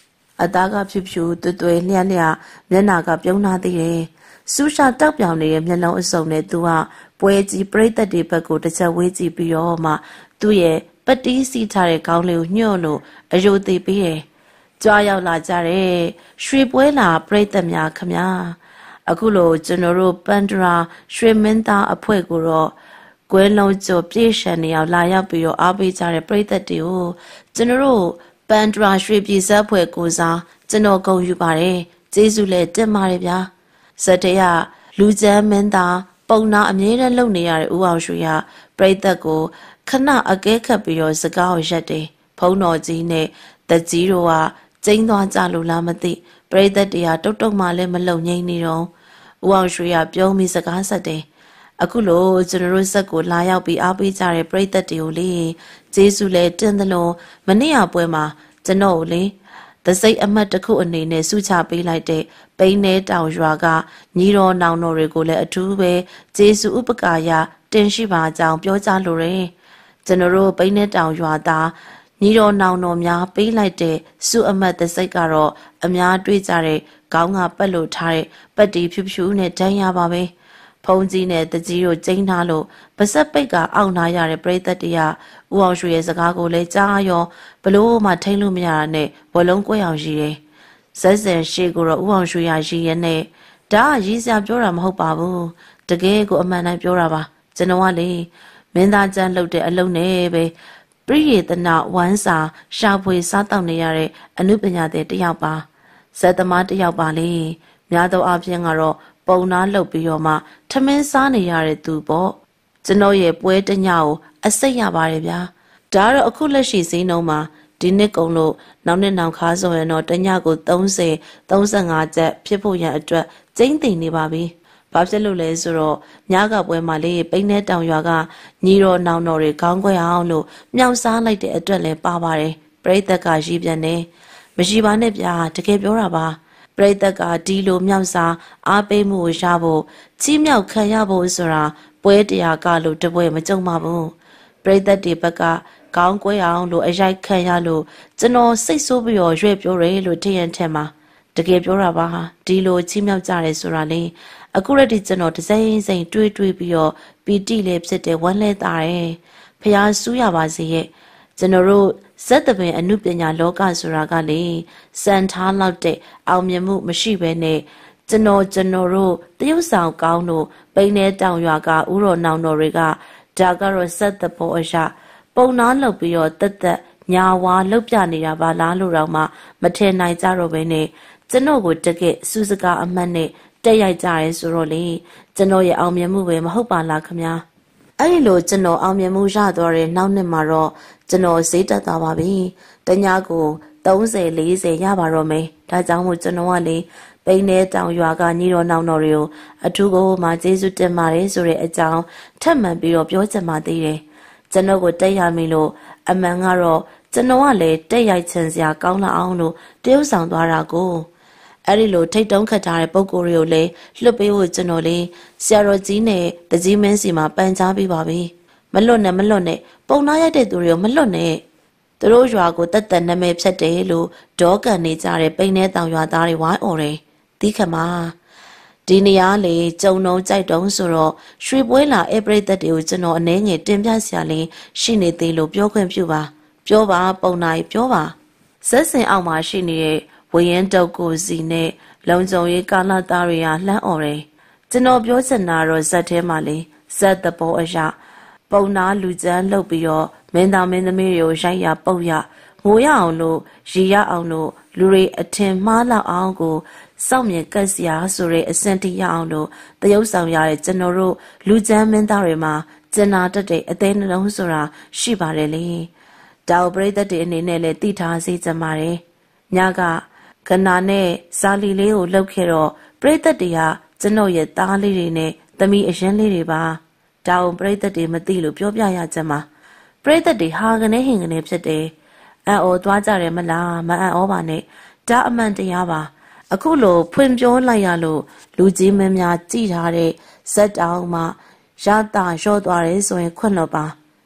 အသားကဖြူဖြူတွတ်တွဲလျက်လျက်မျက်နှာကပြုံးထားသေးတယ်။ဆူရှာတောက်ပြောင်နေတဲ့မျက်လုံးအစုံနဲ့သူကပွဲကြီးပရိသတ်တွေဘက်ကိုတစ်ချက်ဝေးကြည့်ပြီးတော့မှသူ့ရဲ့ပတိစီထားတဲ့ခေါင်းလေးကိုညှို့လို့အယိုသေးပေးတယ်။ကြွားရောက်လာကြတဲ့ရွှေပွဲလာပရိသတ်များခမအခုလိုကျွန်တော်တို့ပန္ဒရာရွှေမင်းသားအဖွဲ့ကိုတော့ကွဲလုံးကျော်ပြေရှံနေအောင်လာရောက်ပြီးတော့အားပေးကြတဲ့ပရိသတ်တွေကိုကျွန်တော်တို့ပန္ဒရာရွှေပြည်ဆက်ဖွဲ့ကိုစားကျွန်တော်ဂုဏ်ယူပါတယ်ကျေးဇူးလည်းတင်ပါတယ်ဗျာစတရလူချမ်းမင်းသားပုံနာအမြဲတမ်းလုပ်နေရတဲ့ဦးအောင်ရွှေကပရိသတ်ကိုခဏအကဲခတ်ပြီးတော့စကားကိုရက်တယ်ဖုံးတော်ကြီးနဲ့တကြီးတို့ကကျင်းသွားကြလို့လားမသိပရိသတ်တရားတုတ်တုတ်မှလည်းမလုံငိမ့်နေတော့ဦးအောင်ရွှေကပြုံးပြီးစကားဆက်တယ်အခုလိုကျွန်တော်တို့ဇက်ကိုလာရောက်ပြီးအားပေးကြတဲ့ပရိသတ်တွေကိုလေကျေးဇူးလည်းတင်သလိုမနေ့ကပွဲမှာကျွန်တော်ကိုလေသစိတ်အမတ်တစ်ခုအနေနဲ့စုချပေးလိုက်တဲ့ပိန်းနေတောင်ရွာကညီတော်နောင်တော်တွေကိုလည်းအထူးပဲကျေးဇူးဥပကာယတင်ရှိပါကြောင်းပြောကြားလိုတယ်ကျွန်တော်တို့ပိန်းနေတောင်ရွာသားညီတော်နောင်တော်များပေးလိုက်တဲ့စုအမတ်သစိတ်ကတော့အများတွေ့ကြတဲ့ခေါင်းကပတ်လို့ထားတဲ့ပတ်တီဖြူဖြူနဲ့တန်းရပါပဲဖုံးကြီးနဲ့တကြီးတို့ကျင်းထားလို့ပါဆက်ပိတ်ကအောက်နာရတဲ့ပရိသတ်တရားဦးအောင်ရွှေရဲ့စကားကိုလည်းကြားရောဘလို့မှထိန်လို့မရတာနဲ့ဝလုံးကွဲအောင်ရှိတယ်ဇက်စင်ရှေ့ကိုတော့ဦးအောင်ရွှေရရှိရဲ့နဲ့ဒါကရေးစရာပြောတာမဟုတ်ပါဘူးတကယ်ကိုအမှန်တိုင်းပြောတာပါကျွန်တော်ကလေမင်းသားကျန်းလုပ်တဲ့အလုပ်နဲ့ပဲပရိယေတနာဝမ်းစာရှာဖွေစားတောက်နေရတဲ့အနုပညာတဲ့တယောက်ပါဇက်သမားတယောက်ပါလေများသောအားဖြင့်ကတော့ပုံနာလုပ်ပြီးတော့မှထမင်းစားနေရတဲ့သူပေါ့ကျွန်တော်ရဲ့ပွဲတညကိုအစိတ်ရပါတယ်ဗျာဒါတော့အခုလက်ရှိဈေးနှုန်းမှာဒီနှစ်ကုန်လို့နောက်နှစ်နောက်ခါဆိုရင်တော့တညကို30 35ကျပ်ဖြစ်ဖို့ရန်အတွက်ကျင်းသိနေပါပြီဘာဖြစ်လို့လဲဆိုတော့ညကပွဲမှာလေပိန်းတဲ့တောင်ရွာကညီတော်နောင်တော်တွေခေါင်းခွဲအောင်လို့မြောက်စားလိုက်တဲ့အတွက်လည်းပါပါတယ်ပရိသတ်ကရီးပြန်နေမရှိပါနဲ့ဗျာတကယ်ပြောတာပါပရိသတ်ကဒီလိုမြောက်စားအားပေးမှုကိုရဖို့ချီးမြှောက်ခံရဖို့ဆိုတာပွဲတရားကလို့တပွဲမကြုံပါဘူးပရိသတ်တွေဘက်ကခေါင်းကွဲအောင်လို့အရိုက်ခံရလို့ကျွန်တော်စိတ်ဆိုးပြီးတော့ရွေ့ပြောတယ်လို့ထင်ရင်ထင်ပါတကယ်ပြောတာပါဒီလိုချီးမြှောက်ကြတယ်ဆိုတာလေအခုရတဲ့ကျွန်တော်တစိမ့်စိမ့်တွေးတွေးပြီးတော့ပီတိလေးဖြစ်တဲ့ဝမ်းလဲတာတယ်ဖျားဆူးရပါစေရဲ့ကျွန်တော်တို့ဇက်တပင်အနုပညာလောကဆိုတာကလေစံထားလောက်တဲ့အောင်မြင်မှုမရှိဘဲနဲ့ကျွန်တော်ကျွန်တော်တို့တရုတ်ဆောင်ကောင်းတို့ပိန်းနေတောင်ရွာကဥတော်နောင်တော်တွေကဒါကတော့ဇက်တဘောအရာပုံနာလုပ်ပြီးတော့တက်တက်ညာဝါလှုပ်ပြနေတာပါလားလို့တော့မှမထင်နိုင်ကြတော့ဘဲနဲ့ကျွန်တော်ကိုတကယ်စူးစကားအမှတ်နဲ့တက်ရိုက်ကြရဲဆိုတော့လေကျွန်တော်ရဲ့အောင်မြင်မှုပဲမဟုတ်ပါလားခင်ဗျာအဲ့ဒီလိုကျွန်တော်အောင်မြင်မှုရသွားတဲ့နောက်နှစ်မှာတော့ကျွန်တော်ဈေးတက်သွားပါပြီတညကို30 40ရပါတော့မယ်ဒါကြောင့်မို့ကျွန်တော်ကလေပိန်းတဲ့တောင်ရွာကညီတော်နောင်တော်တွေကိုအထူးကိုမှကျေးဇူးတင်ပါတယ်ဆိုတဲ့အကြောင်းထပ်မံပြီးတော့ပြောချင်ပါသေးတယ်ကျွန်တော်ကိုတက်ရမလို့အမှန်ကတော့ကျွန်တော်ကလည်းတက်ရိုက်ချင်စရာကောင်းလာအောင်လို့တရုပ်ဆောင်သွားတာကိုအဲ့ဒီလိုထိတ်တုံးခတ်ထားတဲ့ပုံကိုယ်တွေကိုလည်းလွတ်ပေးဖို့ကျွန်တော်လေးဆရာတော်ကြီးနဲ့တကြီးမင်းစီမှာပန်ကြားပေးပါပြီမလွတ်နဲ့မလွတ်နဲ့ပုံနာရိုက်တဲ့သူတွေကိုမလွတ်နဲ့သူတို့ရွာကိုတက်တက်နာမည်ဖြတ်တယ်လို့ဒေါကန်နေကြတဲ့ပိန်းနေတောင်ရွာသားတွေဝိုင်းអော်တယ်တီးခမဒီနေရာလေကြုံတော့ကြိုက်တုံးဆိုတော့ရွှေပွဲလာအပရိသတ်တွေကိုကျွန်တော်အနေငယ်တင်ပြစရာလေးရှိနေသေးလို့ပြောခွင့်ပြုပါပြောပါပုံနာကြီးပြောပါဇက်စင်အောက်မှာရှိနေတဲ့ဝရင်တုတ်ကိုစီနဲ့လုံကြုံရေးကာလသားတွေကလှမ်းអော်တယ်ကျွန်တော်ပြောချင်တာတော့ဇက်ထဲမှာလေဇက်သဘောအရာပုံနာလူချမ်းလှုပ်ပြီးတော့မင်းသားမင်းသမီးတွေကိုရိုက်ရပုတ်ရငိုရအောင်လို့ရီရအောင်လို့လူတွေအထင်မှားလောက်အောင်ကိုစောင့်မြင်ကက်စရာဆိုတဲ့အစင်တီရအောင်လို့တရုပ်ဆောင်ရတဲ့ကျွန်တော်တို့လူချမ်းမင်းသားတွေမှာကျင်နာတတ်တဲ့အသေးနှလုံးဆိုတာရှိပါတယ်လေဒါပရိသတ်တွေအနေနဲ့လည်းသိထားစေချင်ပါတယ်ညကခဏနဲ့ဇာလီလေးကိုလှုပ်ခဲ့တော့ပရိသတ်တွေကကျွန်တော်ရဲ့သားလေးတွေနဲ့သမီးအရင်လေးတွေပါဒါအောင်ပရိသတ်တွေမသိလို့ပြောပြရကြမှာပရိသတ်တွေဟာကနေဟင်ကနေဖြစ်တယ်အံ့ဩသွားကြတယ်မလားမအံ့ဩပါနဲ့ဒါအမှန်တရားပါအခုလိုဖွင့်ပြောလိုက်ရလို့လူကြီးမင်းများကြည်ထားတဲ့ဇက်တောင်မှရတာရော့သွားတယ်ဆိုရင်ခွင့်တော့ပါ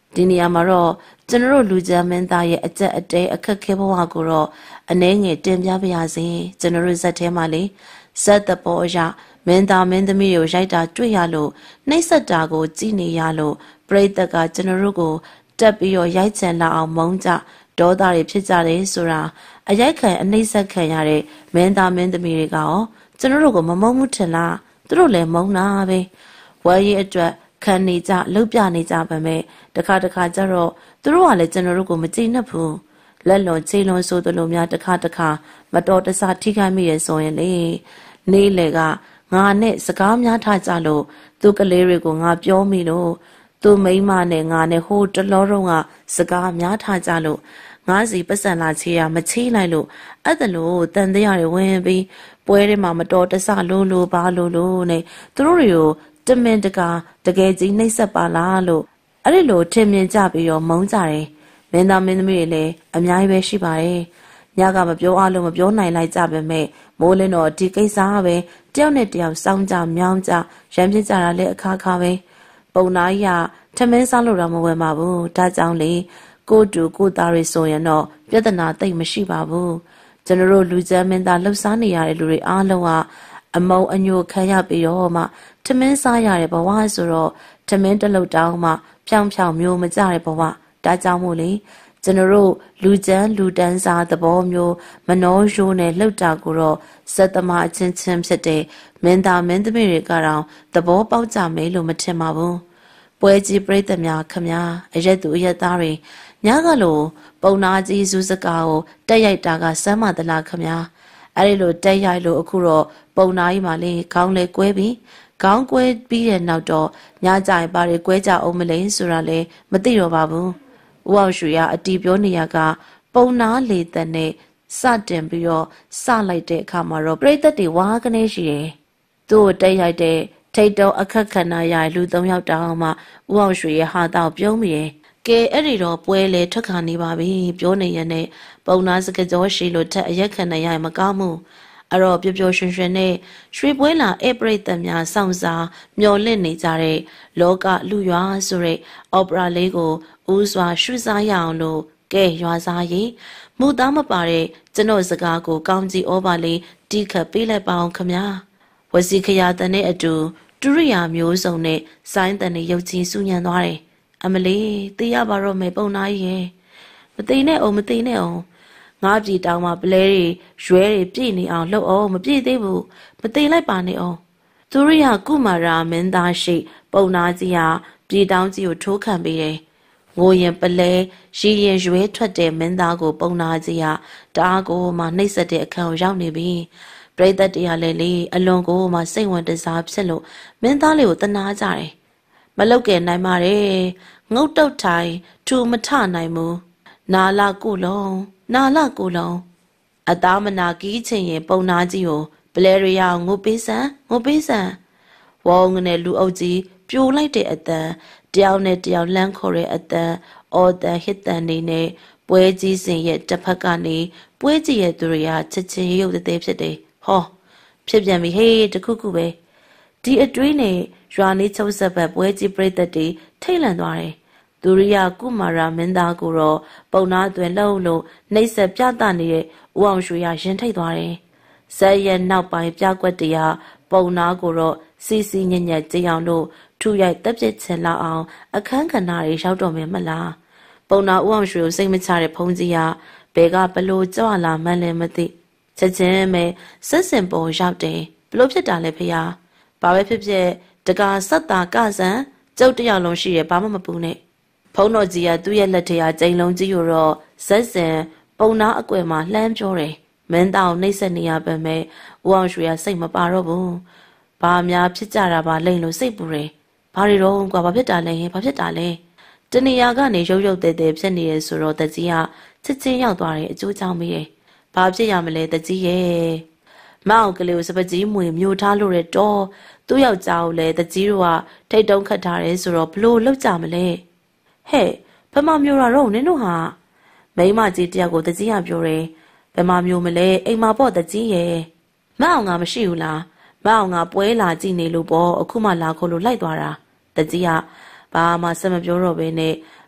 ဒီနေရာမှာတော့ကျွန်တော်တို့လူချမ်းမင်းသားရဲ့အကြက်အတဲအခက်ခဲဘဝကိုတော့အနေငယ်တင်ပြပါရစေကျွန်တော်တို့ဇက်ထဲမှာလေဇက်တပေါ်အရမင်းသားမင်းသမီးကိုရိုက်တာတွေ့ရလို့နှိပ်စက်တာကိုကြည်နေရလို့ပရိသတ်ကကျွန်တော်တို့ကိုတက်ပြီးတော့ရိုက်ချင်လာအောင်မုန်းကြဒေါသတွေဖြစ်ကြတယ်ဆိုတာအရိုက်ခံအနှိပ်စက်ခံရတဲ့မင်းသားမင်းသမီးတွေကရောကျွန်တော်တို့ကိုမမုန်းမှုထင်လားသူတို့လည်းမုန်းတာပဲဝယ်ရေးအတွက်ခံနေကြလှုပ်ပြနေကြပါမယ်တခါတခါကျတော့သူတို့ကလည်းကျွန်တော်တို့ကိုမကြည့်နှက်ဘူးလက်လွန်ခြေလွန်ဆိုသလိုများတခါတခါမတော်တဆထိခိုက်မိရဆိုရင်လေနေလေကငါနဲ့စကားများထားကြလို့သူကလေးတွေကိုငါပြောမိလို့သူမိန်းမနဲ့ငါနဲ့ဟိုတလောတော့ကစကားများထားကြလို့ငါစီပတ်စံလာချေရမချေးလိုက်လို့အဲ့ဒါလို့တန်တရားတွေဝင်ပြီးပွဲထဲမှာမတော်တဆလို့လို့ပါလို့လို့နဲ့သူတို့တွေကိုတမင်တကာတကယ်ကြီးနှိပ်စက်ပါလားလို့အဲ့ဒီလိုထင်မြင်ကြပြီးတော့မုန်းကြတယ်မင်းသားမင်းသမီးတွေလည်းအများကြီးပဲရှိပါတယ်ညကမပြောအားလို့မပြောနိုင်လိုက်ကြပါမဲ့မိုးလင်းတော့ဒီကိစ္စပဲတယောက်နဲ့တယောက်စောင်းကြမြောင်းကြရမ်းပြကြတာလည်းအခါခါပဲပုံနာကြီးကထမင်းစားလို့တော့မဝယ်ပါဘူးဒါကြောင့်လေကိုတူကိုသားတွေဆိုရင်တော့ပြဿနာတိတ်မရှိပါဘူးကျွန်တော်တို့လူချမ်းမင်းသားလှုပ်ရှားနေရတဲ့လူတွေအားလုံးကအမုံအညိုခံရပြီးတော့မှထမင်းစားရတဲ့ဘဝဆိုတော့ထမင်းတစ်လုတ်တောင်းမှဖြောင်းဖြောင်းမျိုးမကြတဲ့ဘဝဒါကြောင့်မို့လေကျွန်တော်တို့လူချမ်းလူတန်းစားသဘောမျိုးမနှောရိုးနဲ့လှုပ်တာကိုတော့စက်သမားအချင်းချင်းဖြစ်တဲ့မင်းသားမင်းသမီးတွေကတော့သဘောပေါက်ကြမယ်လို့မထင်ပါဘူးပွဲကြီးပြိတ္တများခမများအရက်သူအရက်သားတွေညကလိုပုံနာကြီးစုစကားကိုတက်ရိုက်တာကစမ်းမသလားခမများအဲ့ဒီလိုတက်ရိုက်လို့အခုတော့ပုံနာကြီးမှလေခေါင်းလေကွဲပြီးခေါင်းကွဲပြီးတဲ့နောက်တော့ညကြရင်ပါရီကွဲကြအောင်မလဲဆိုတာလေမသိတော့ပါဘူးဦးအောင်ရွှေကအတီပြောနေရကပုံနာလေတဲ့နဲ့စတင်ပြီးတော့စလိုက်တဲ့အခါမှာတော့ပြိတ္တတွေဝါကနေရှိတယ်သူ့ကိုတက်ရိုက်တဲ့ထိတ်တော့အခက်ခဏရလူသုံးယောက်တောင်မှဦးအောင်ရွှေရဲ့ဟာတော့ပြုံးမိတယ်ကဲအဲ့ဒီတော့ပွဲလေထွက်ခါနေပါပြီပြောနေရတဲ့ပုံနာစကကြောရှိလို့ထက်အရက်ခဏရမကောင်းမှုအဲ့တော့ပျော်ပျော်ရွှင်ရွှင်နဲ့ရွှေပွဲလာဧပရိသတ်များစောင့်စားမျော်လင့်နေကြတဲ့လောကလူရွာဆိုတဲ့အော်ပရာလေးကိုဦးစွာရှုစားရအောင်လို့ကဲရွာစားရေးမူသားမပါတဲ့ကျွန်တော်စကားကိုကောင်းကြီးဩပါလေးတီးခတ်ပေးလိုက်ပါအောင်ခမညာဝစီခရာတန်နဲ့အတူတူရိယာမျိုးစုံနဲ့ဆိုင်းတန်နဲ့ရုပ်ချင်းစုညံသွားတယ်အမလေးသိရပါတော့မယ်ပုံနာကြီးရဲ့မသိနဲ့အောင်မသိနဲ့အောင်ငါပြည်တောင်မှာပလဲတွေရွဲတွေပြည့်နေအောင်လှုပ်အောင်မပြည့်သေးဘူးမသိလိုက်ပါနဲ့အောင်သူရိယာကုမာရာမင်းသားရှိပုံနာကြီးဟာပြည်တောင်ကြီးကိုထိုးခံပေးတယ်ငိုရင်ပလဲရီရင်ရွဲထွက်တဲ့မင်းသားကိုပုံနာကြီးဟာတအားကိုမှနှိပ်စက်တဲ့အခန်းကိုရောက်နေပြီပရိသတ်တရားလည်းလေအလွန်ကိုမှစိတ်ဝင်တစားဖြစ်လို့မင်းသားလေးကိုတနာကြတယ်မလုတ်ကဲနိုင်ပါတယ်ငုတ်တုတ်ထိုင်ထူမထနိုင်ဘူးနာလာကိုလုံးနာလာကိုလုံးအသားမနာကီးချင်ရင်ပုံနာကြီးကိုပလဲရီယာငုတ်ပေးစမ်းငုတ်ပေးစမ်းဝေါငနဲ့လူအုပ်ကြီးပြိုလိုက်တဲ့အတန်တယောက်နဲ့တယောက်လမ်းခေါ်တဲ့အတန်အော်တန်ဟစ်တန်နေနဲ့ပွဲကြီးစင်ရဲ့တစ်ဖက်ကနေပွဲကြီးရဲ့သူတွေကချက်ချင်းရုပ်သေးဖြစ်တယ်ဟောဖြစ်ပြန်ပြီဟေးတခုခုပဲဒီအတွေးနဲ့ရွာနေချုပ်ဆက်ဘက်ပွဲကြီးပြိတ္တတွေထိတ်လန့်သွားတယ်သူရိယာကုမာရာမင်းသားကိုတော့ပုံနာအသွင်လှုပ်လို့နှိပ်စက်ပြသနေတဲ့ဦးအောင်ရွှေရရင်ထိတ်သွားတယ်ဇက်ရဲ့နောက်ပိုင်းပြကွက်တရားပုံနာကိုတော့စီစီညံ့ညံ့ကြည်အောင်လို့ထူရိုက်တက်ပြစ်ချင်လောက်အောင်အခန်းကဏ္ဍတွေရောက်တော်မယ်မလားပုံနာဦးအောင်ရွှေကိုစိတ်မချတဲ့ဖုံးကြီးကဘယ်ကဘလို့ကြွလာမှန်းလည်းမသိချက်ချင်းပဲဆက်စင်ပေါ်ရောက်တယ်ဘလို့ဖြစ်တာလဲဖေဟာဘာပဲဖြစ်ဖြစ်တကားဆက်တာကဆန်ကျုပ်တယောက်လုံးရှိရဲ့ဘာမှမပူနဲ့ဖုံးတော်ကြီးကသူ့ရဲ့လက်ထဲကကျိန်လုံးကြီးကိုတော့ဇက်စင်ပုံနာအကွယ်မှာလှမ်းပြောတယ်မင်းတောင်နှိပ်စက်နေရပါမယ်ဦးအောင်ရွှေကစိတ်မပါတော့ဘူးဘာများဖြစ်ကြတာပါလိမ့်လို့စိတ်ပူတယ်ဘာတွေတော့ကွာဘာဖြစ်တာလဲဘာဖြစ်တာလဲတနေရာကနေရုပ်ရုပ်တဲတဲဖြစ်နေရဆိုတော့တကြီးကချစ်ချင်းရောက်သွားတယ်အကျိုးကြောင့်မေးတယ်ဘာဖြစ်ရမလဲတကြီးရဲ့မောက်ကလေးကိုစပကြီးမွေမျိုးထားလို့ရတော့သူ့ယောက်ျားကိုလည်းတကြီးတို့ကထိတ်တုံးခတ်ထားတယ်ဆိုတော့ဘလို့လောက်ကြမလဲဟဲ့ဘယ်မှမျိုးတာတော့နင်တို့ဟာမိမကြီးတယောက်ကိုတကြီးကပြောတယ်ဘယ်မှမျိုးမလဲအိမ်မှာပေါ့တကြီးရဲ့မအောင်ငါမရှိဘူးလားမအောင်ငါပွဲလာကြည့်နေလို့ပေါ့အခုမှလာခေါ်လို့လိုက်သွားတာတကြီးကဘာမှစမပြောတော့ဘဲနဲ့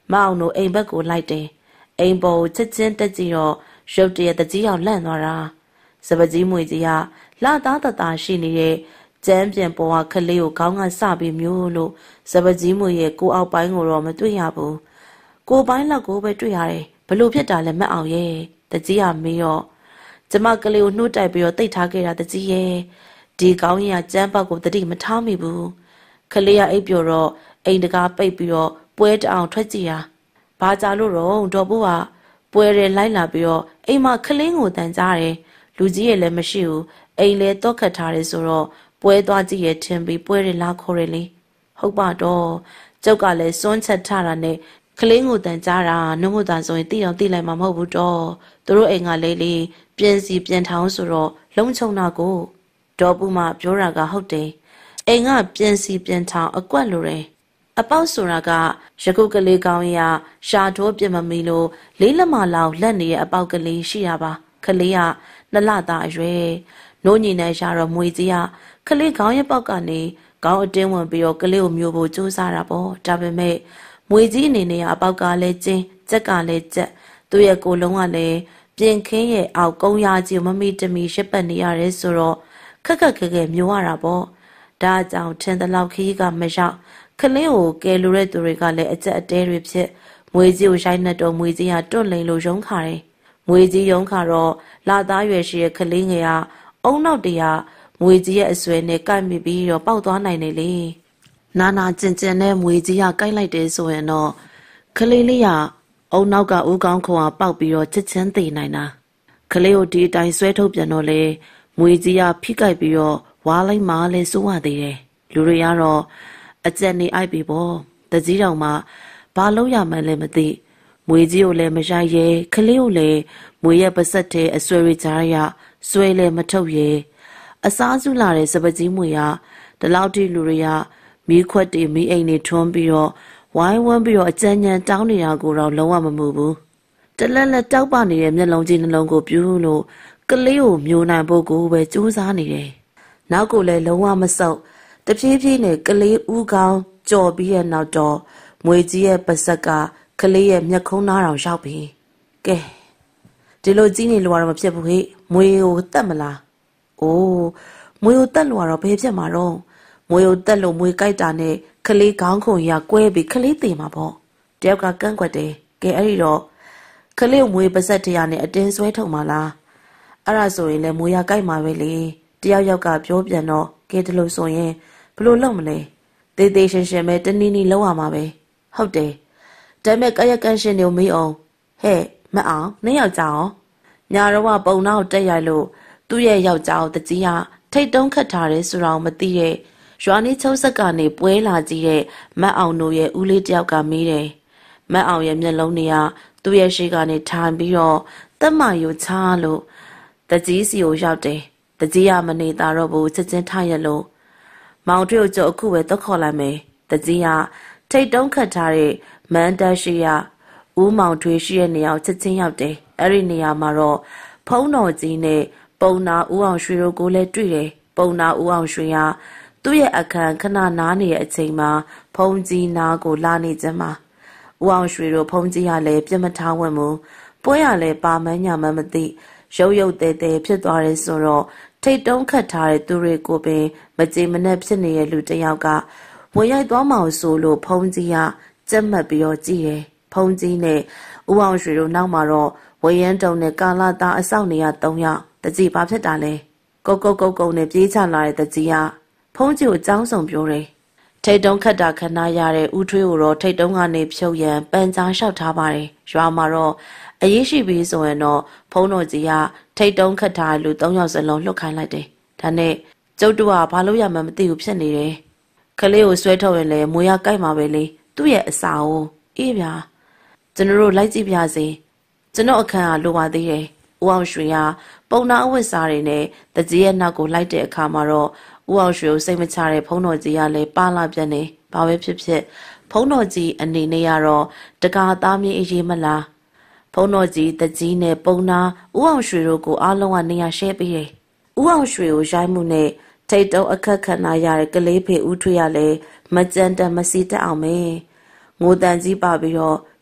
မောင်တို့အိမ်ဘက်ကိုလိုက်တယ်အိမ်ပေါ်ချက်ချင်းတက်ကြည့်တော့ရုတ်တရက်တကြီးအောင်လန့်သွားတာစပကြီးမွေကြီးကလာသားတသားရှိနေတဲ့ကျမ်းပြန်ပေါ်ကကလေးကိုခေါင်းကစပြီးမျိုးလို့စပကြီးမွေရဲ့ကိုအောက်ပိုင်းကိုတော့မတွေ့ရဘူးကိုပိုင်းလောက်ကိုပဲတွေ့ရတယ်ဘလို့ဖြစ်တာလဲမအောင်ရဲ့တကြီးကမေးတော့ကျမကလေးကိုနှုတ်တိုက်ပြီးတော့တိတ်ထားခဲ့တာတကြီးရဲ့ဒီကောင်းရင်ကကျမ်းပေါက်ကိုတတိမထားမိဘူးကလေးကအိပ်ပျော်တော့အိမ်တကားပိတ်ပြီးတော့ပွဲတအောင်ထွက်ကြည့်တာဘာကြလို့တော့ဒေါ်ဘိုးကပွဲရဲလိုက်လာပြီးတော့အိမ်မှာကလင်းကိုတန်ကြားတယ်လူကြီးရဲ့လည်းမရှိဘူးအိမ်လည်းတော့ခတ်ထားတယ်ဆိုတော့ပွဲသွားကြည့်ရထင်ပြီးပွဲရဲလာခေါ်တယ်လေဟုတ်ပါတော့ကျုပ်ကလည်းစွန့်ချက်ထားတာနဲ့ကလင်းကိုတန်ကြားတာနှုတ်မတန်ဆိုရင်တိအောင်တိလိုက်မှာမဟုတ်ဘူးတော့သူတို့အိမ်ကလေးလေးပြင်းစီပြန်ထောင်းဆိုတော့လုံးချုံတာကိုဒေါ်ပူမပြောတာကဟုတ်တယ်အိမ်ကပြင်းစီပြန်ထောင်းအကွက်လိုတယ်အပေါက်ဆိုတာကရကုတ်ကလေးကောင်းရရှာထိုးပြမမီလို့လေးလက်မလောက်လက်နေရဲ့အပေါက်ကလေးရှိရပါကလေးကနှစ်လသားအရွယ်နိုးညီနဲ့ရှာတော့မွေကြီးကကလေးခေါင်းရဲ့ပေါက်ကနေခေါင်းအတင်းဝင်ပြီးတော့ကလေးကိုမျိုးဖို့ကြိုးစားတာပေါ့ဒါပေမဲ့မွေကြီးအနေနဲ့အပေါက်ကလည်းကျင်းကြက်ကလည်းကြက်သူ့ရဲ့ကိုယ်လုံးကလည်းပြင်ခင်းရဲ့အောက်ကုန်းရကြီးမမီတမီရှစ်ပတ်နေရတယ်ဆိုတော့ခက်ခက်ခဲခဲမျိုးရတာပေါ့ဒါအကြောင်းထင်သလောက်ခီးကမရောက်ကလေးကိုကယ်လိုတဲ့သူတွေကလည်းအကျက်အတဲတွေဖြစ်မွေကြီးကိုရိုက်နှက်တော့မွေကြီးကတွန့်လိန်လို့ရုံးခါတယ်မွေကြီးရုံးခါတော့လာသားရွယ်ရှိတဲ့ကလေးငယ်ကအုံနောက်တရမွေကြီးရဲ့အဆွဲနဲ့ကိုက်မိပြီးတော့ပေါက်သွားနိုင်တယ်လေနာနာကျင်ကျင်နဲ့မွေကြီးကကိုက်လိုက်တယ်ဆိုရင်တော့ကလေးလေးကအုံနောက်ကဦးကောင်းခွန်ကပေါက်ပြီးတော့ချစ်ချင်းသိနိုင်တာကလေးကိုဒီအတိုင်းဆွဲထုတ်ပြန်တော့လေမွေကြီးကဖိကိုက်ပြီးတော့ဝါလိုက်မှလဲစိုးရသေးတယ်လူတွေကတော့အကျက်နေအိုက်ပြီပေါ့တကြီးတော်မှဘာလို့ရမှန်းလဲမသိမွေကြီးကိုလည်းမရိုက်ရဲကလေးကိုလည်းမွေရဲ့ပါဆက်တဲ့အဆွဲရကြားရဆွဲလည်းမထုတ်ရဲအစားစုလာတဲ့စပကြီးမွေကဒီလောက်ထိလူတွေကမီးခွက်တွေမီးအိမ်တွေထွန်းပြီးတော့ဝိုင်းဝန်းပြီးတော့အကြံဉာဏ်တောင်းနေတာကိုတော့လုံးဝမမှုဘူးတလက်လက်တောက်ပနေတဲ့မျက်လုံးကြီးနှလုံးကိုပြူးလို့ကလေးကိုမျိုးနိုင်ဖို့ကိုပဲစူးစမ်းနေတယ်နောက်ကိုလည်းလုံးဝမဆုပ်တဖြည်းဖြည်းနဲ့ကလေးဦးကောင်းကြော်ပြီးရဲ့နောက်တော့မွေကြီးရဲ့ပါဆက်ကကလေးရဲ့မျက်ခုံးသားတော်ရောက်ပြီကဲဒီလိုကြီးနေလို့ကတော့မဖြစ်ဘူးဟဲ့မွေကိုတတ်မလားအိုးမွေကိုတတ်လို့ကတော့ဘယ်ဖြစ်မှာတော့မွေကိုတတ်လို့မွေကြိုက်တာနဲ့ကလေးခေါင်းခုံရကွဲပြီးကလေးသေးမှာပေါ့တယောက်ကကန့်ကွက်တယ်ကဲအဲ့ဒီတော့ကလေးမွေပါဆက်တရားနဲ့အတင်းဆွဲထုတ်မှာလားအဲ့ဒါဆိုရင်လည်းမွေရကြိုက်မှာပဲလေတယောက်ယောက်ကပြောပြန်တော့ကဲဒီလိုဆိုရင်ဘလို့လုပ်မလဲတေးသေးရှင်းရှင်းပဲတနည်းနည်းလုပ်ရမှာပဲဟုတ်တယ်ဒါပေမဲ့ကာယကံရှင်တွေကိုမေးအောင်ဟဲ့မအောင်နှစ်ယောက်ကြောင်ညာတော့ကပုံနောက်တက်ရိုက်လို့သူ့ရဲ့ယောက်ျားကိုတကြီးကထိတ်တုံးခတ်ထားတယ်ဆိုတော့မသိတဲ့ရွာနေချုပ်ဆက်ကနေပွဲလာကြည့်တဲ့မတ်အောင်တို့ရဲ့ဦးလေးတယောက်ကမေးတယ်မတ်အောင်ရဲ့မျက်လုံးတွေကသူ့ရဲ့ရှေ့ကနေထိုင်ပြီးတော့တက်မယူချလို့တကြီးစီကိုရောက်တယ်တကြီးကမနေတာတော့ဘူးချက်ချင်းထားရလို့မောင်တို့ကြောအခုပဲတော့ခေါ်လိုက်မယ်တကြီးကထိတ်တုံးခတ်ထားတဲ့မန်တက်ရှိရဦးမောင်ထွေးရှိရဲ့နေရာကိုချက်ချင်းရောက်တယ်အဲ့ဒီနေရာမှာတော့ဖုံးတော်ကြီးနဲ့ပုံနာဦးအောင်ရွှေတို့ကိုလည်းတွေ့တယ်ပုံနာဦးအောင်ရွှေကသူ့ရဲ့အခန်းခဏနားနေတဲ့အချိန်မှာဖုံးကြီးနားကိုလာနေကြမှာဦးအောင်ရွှေတို့ဖုံးကြီးကလည်းပြတ်မထားဝင်မှုပွဲရလည်းပါမန်းညာမှမသိရုပ်ရုပ်တဲတဲဖြစ်သွားတယ်ဆိုတော့ထိတ်တုံးခတ်ထားတဲ့သူတွေကိုပင်မကြေမနက်ဖြစ်နေတဲ့လူတစ်ယောက်ကဝင်ရိုက်သွားမှောင်ဆိုလို့ဖုံးကြီးကကြက်မှတ်ပြီးတော့ကြည့်တယ်ဖုံးကြီးနဲ့ဦးအောင်ရွှေတို့နောက်မှာတော့ဝရမ်းတုံနဲ့ကာလာသားအဆောက်နေရသုံးယောက်တကြီးဘာဖြစ်တာလဲကုတ်ကုတ်ကုတ်ကုတ်နဲ့ပြေးချလာတဲ့တကြီးကဖုံးကြီးကိုကြောင်းဆောင်ပြောတယ်ထိတ်တုံးခတ်တာခဏရတဲ့ဦးထွေးကိုတော့ထိတ်တုံးကနေဖြုတ်ရန်ပန်းကြားလျှောက်ထားပါတယ်ရွာမှာတော့အရေးရှိပြီဆိုရင်တော့ဖုံးတော်ကြီးကထိတ်တုံးခတ်ထားလူသုံးယောက်စလုံးလွတ်ခိုင်းလိုက်တယ်ဒါနဲ့ကျုပ်တို့ကဘာလို့ရမှမသိဘူးဖြစ်နေတယ်ကလေးကိုဆွဲထုတ်ရင်လည်းမွေရကြိုက်မှာပဲလေသူ့ရဲ့အစာကိုအေးဗျာကျွန်တော်တို့လိုက်ကြည့်ပြစေကျွန်တော်အခန်းကလိုပါသေးတယ်ဦးအောင်ရွှေကပုံနာအဝတ်စားတွေနဲ့တကြီးရဲ့နောက်ကိုလိုက်တဲ့အခါမှာတော့ဦးအောင်ရွှေကိုစိတ်မချတဲ့ဖုံးတော်ကြီးကလည်းပါလာပြန်နေဘာပဲဖြစ်ဖြစ်ဖုံးတော်ကြီးအနေနဲ့ကတော့တကားသားမြေးအေးမလားဖုံးတော်ကြီးတကြီးနဲ့ပုံနာဦးအောင်ရွှေတို့ကိုအားလုံးကနေရာရှဲပေးတယ်ဦးအောင်ရွှေကိုရိုက်မှုနဲ့ထိတ်တုံးအခက်ခဏရတဲ့ကလေးဖေဦးထွေးရလဲမကြမ်းတမ်းမစီတက်အောင်ပဲငိုတန်ကြီးပါပြီးတော့